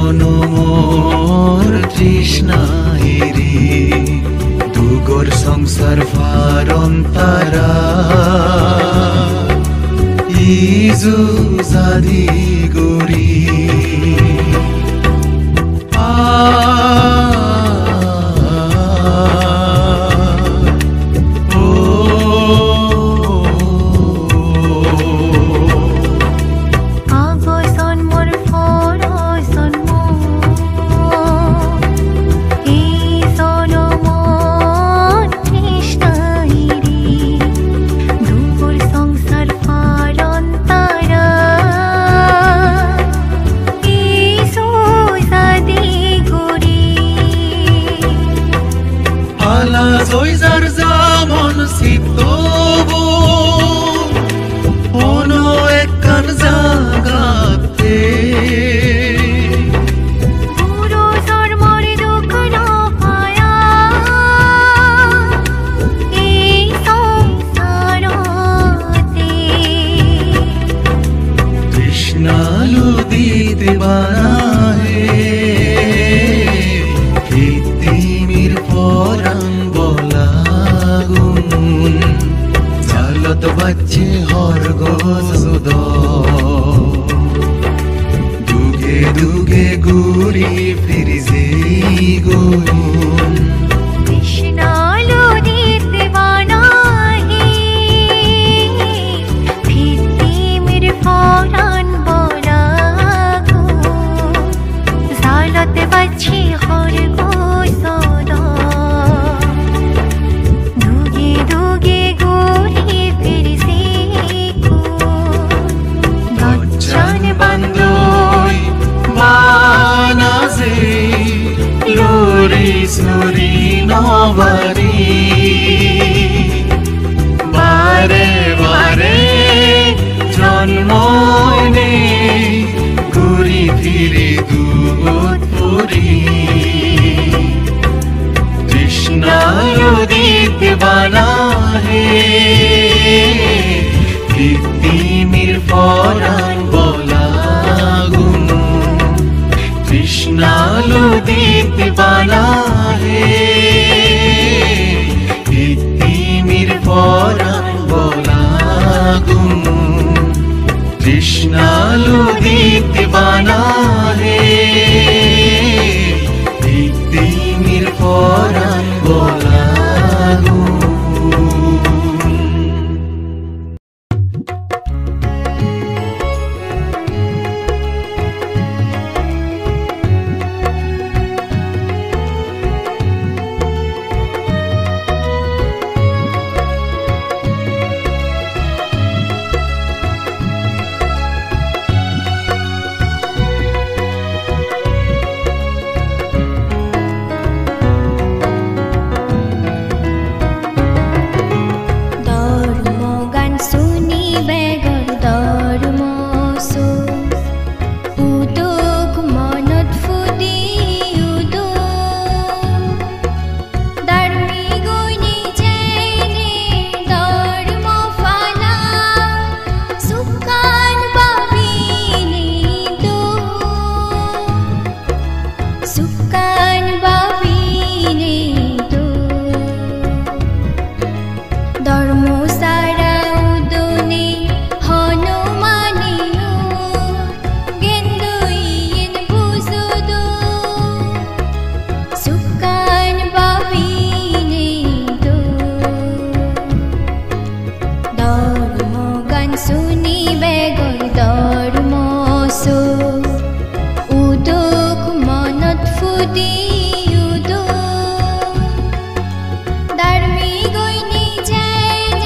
জনমর তৃষ্ণা হেরি দুগর সংসার ফারন তারা ইজু জাদি গরি বাচ্চে হরগ দুগে দুগে ঘুরি ফিরছি গুন কৃষ্ণালু দিতে বানা হে পৃথিবীর ফরান বলাগুন জালত বাচ্চে হরগ দুগে দুগে ঘুরি ফিরছি গচ্ছান বান্দই বানাজে লোরি সুরি নবারি বারে বারে জন্মনে ঘুরি ফিরে দুধপুরি তৃষ্ণালু দিতে বানা হে পৃথিবীর ফরান বলাগুন তৃষ্ণালু দিতে বানা হে পৃথিবীর ফরান বলাগুন তৃষ্ণালু দিতে বানা হে পৃথিবীর ফরান বলাগুন धर्म सारा उदुनी हनुमानियो गेंदुइन बुजुदु सुकान बाबिने दो धर्म गान सुनी बेगर धर्म सो उदुक मनत फुटी उदुक धर्मी गइनी जय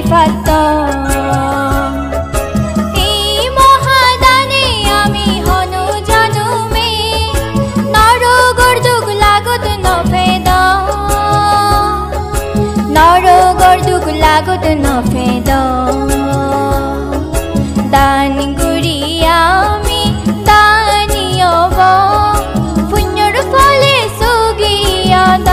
ফাত এই মহাদানে আমি হনু জনমে নরগর যুগ লাগত নফেদ নরগর যুগ লাগত নফেদ দান গুরি আমি দানিয়ব পুণ্যর ফলে সুগিয়দ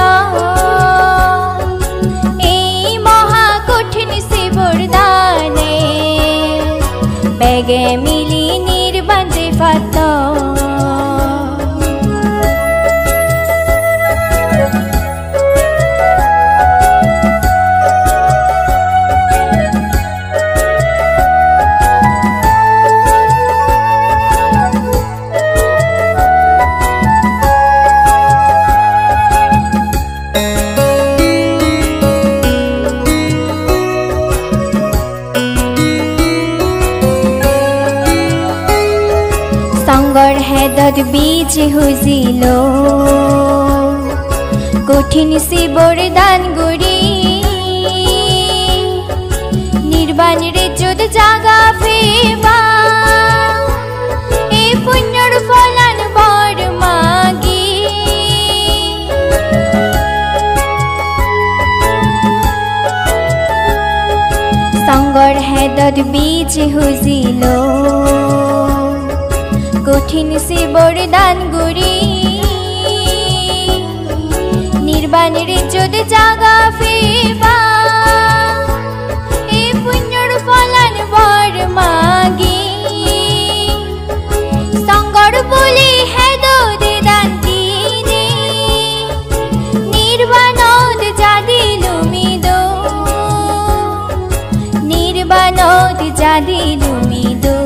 এই মহা কঠিন শিবর দানে বেগে মিলি নির্বাণ যে ফাত সংগৰ হেদত বীজ হুজিলো কঠিন শিৱৰ দান গুৰি নিৰ্বাণ ৰেজত জাগা ফেবা এই পুণ্যৰ ফলান বৰ মাগি সংগৰ হেদত বীজ হুজিলো কঠিন শিৱৰ দান গুৰি নিৰ্বাণ ৰেজত জাগা ফেবা এই পুণ্যৰ ফলান বৰ মাগি সংগৰ বুলি হেদত দান দিনে নিৰ্বাণত জাদিলো মিদো নিৰ্বাণত জাদিলো মিদো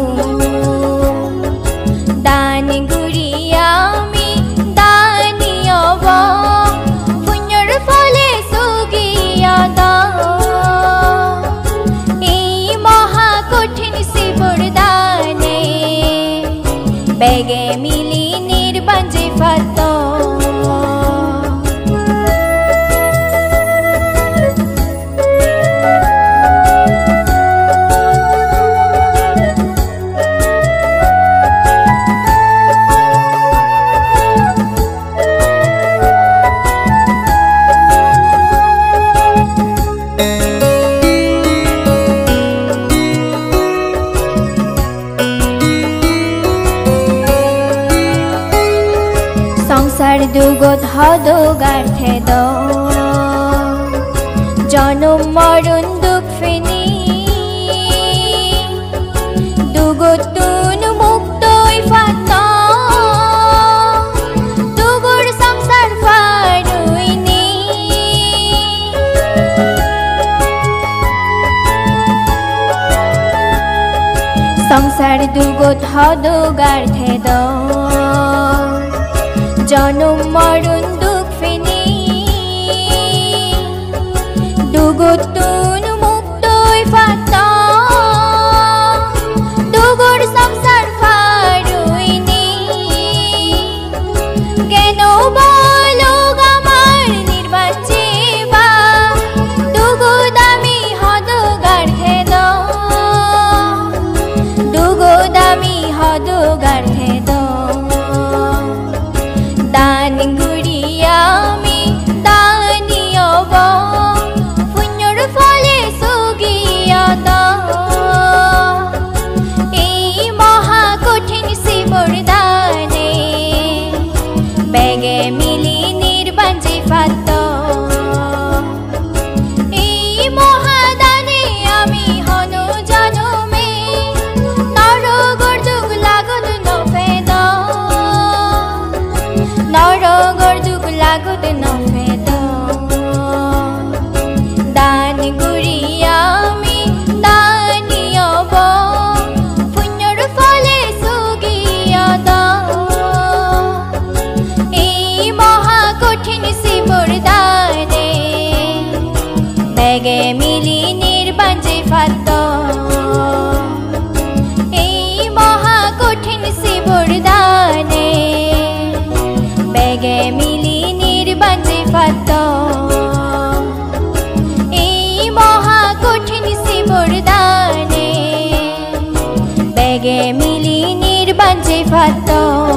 দান গুৰি আমি দানিয়ব পুণ্যৰ ফলে সুগিয়দ এই মহা কঠিন শিৱৰ দানে বেগে মিলি নিৰ্বাণ যে ফাত সংসার দুগত হদগার থেদ জনম মরণ দুঃখ ফেনি দুগত তুন মুক্তই ফাত দুগুর সংসার ফারুইনি সংসার দুগত হদগার থেদ জনম মরণ দুঃখ ফেনি দুগুত তুন মুক্তই ফাত দুগুর সংসার ফারুইনি জ্ঞান বলুগ আমার নির্বাণ চেবা দুগুদ আমি হদগার থেদ দুগুদ আমি হদগার থেদ দান গুৰি আমি দানিয়ব পুণ্যৰ ফলে সুগিয়দ এই মহা কঠিন শিৱৰ দানে বেগে মিলি নিৰ্বাণ যে ফাত এই মহাদানে আমি হনু জনমে নৰগৰ যুগ লাগত নফেদ নৰগৰ যুগ লাগত নফেদ দান গুৰি আমি দানিয়ব পুণ্যৰ ফলে সুগিয়দ এই মহা কঠিন শিৱৰ দানে বেগে মিলি নিৰ্বাণ যে ফাত এই মহা কঠিন শিৱৰ দানে বেগে মিলি নিৰ্বাণ যে ফাত এই মহা কঠিন শিৱ ভাত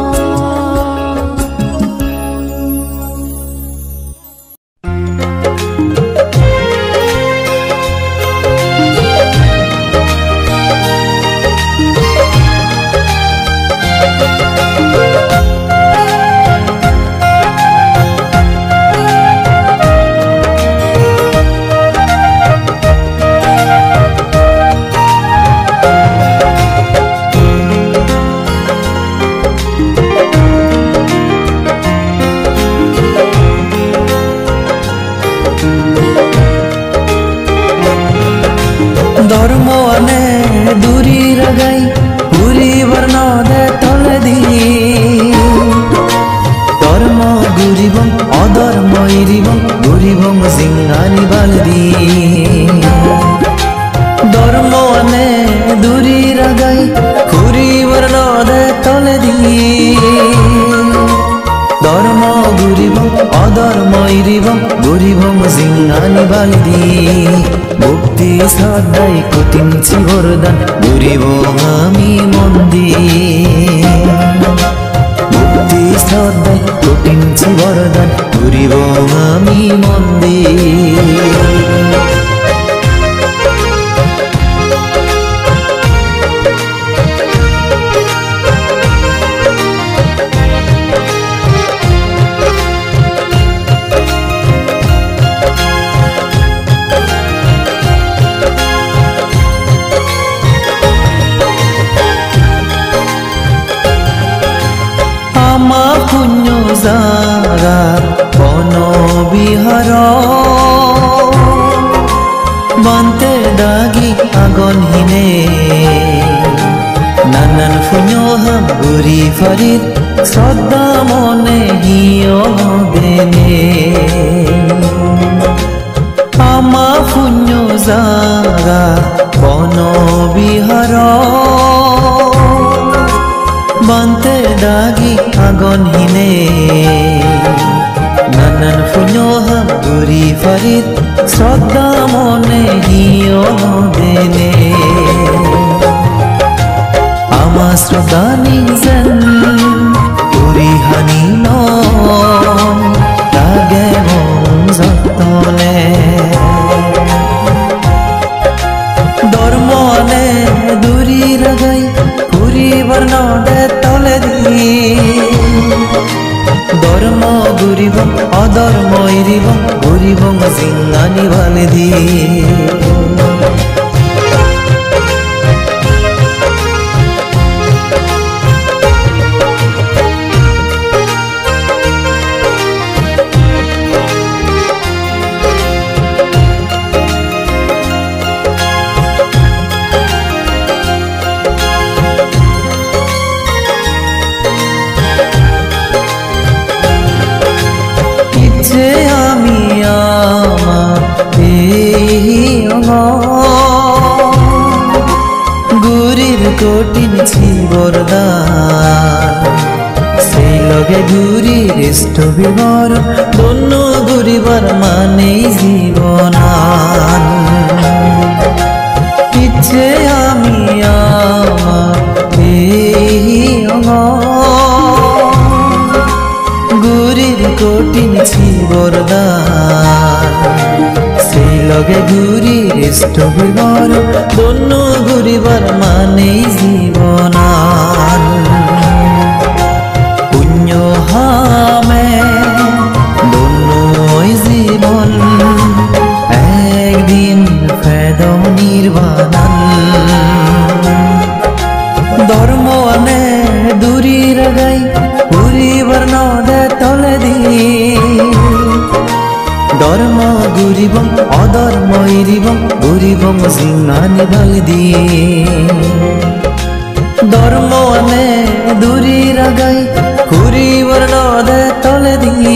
धर्म अने दूरी रगाई पूरी वर्णा दे तले दी धर्म गुरिबम अधर्म इरिबम गुरिबम जिंगानी बालदी धर्म अने दूरी रगाई पूरी वर्णा दे तले दी धर्म गुरिबम अधर्म इरिबम गुरिबम जिंगानी बालदी मुक्ति सदाई कुटिंची वरदान गुरिबम आमी मंदी मुक्ति सदाई कुटिंची वरदान गुरिबम आमी मंदी पुण्य जागा बन बिहार बांते दागी आगन हिने नानान पुण्य हम गुरी फरीद श्रद्धा मने हियो देने आमा पुण्य जागा बन बिहार बांते दागी आगन हिने नानान पुण्य हम गुरी फरीद श्रद्धा मने हियो देने आमा श्रद्धा निजन गुरी हानि लागे मन जतने धर्म ने दूरी रगाई पूरी वर्णा दे तले दी धर्म गुरिबम अधर्म इरिबम गुरिबम जिंगानी बालदी गुरीर कठिन वरदान से लगे गुरीर इष्ट विवर दोनों गुरीबार माने जीवनान इच्छे आमी गुरीर कठिन वरदान से लगे गुरीर इष्ट विवर दोनों गुरीबार माने जीवनान पुण्य हामे दोनों जीवन एक दिन फेदम निर्वाणान धर्म अने दूरी रगाई पूरी वर्णा दे तले दी धर्म गुरिबम अधर्म इरिबम गुरिबम जिंगानी बालदी धर्म अने दूरी रगाई पूरी वर्णा दे तले दी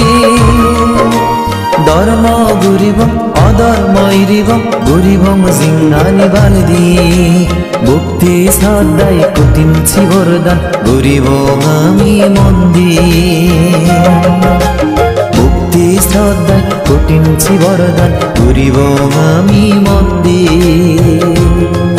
धर्म गुरिबम अधर्म इरिबम गुरिबम जिंगानी बालदी मुक्ति सदाई कुटिंची वरदान गुरिबम आमी मंदी मुक्ति सदाई कुटिंची वरदान गुरिबम आमी मंदी।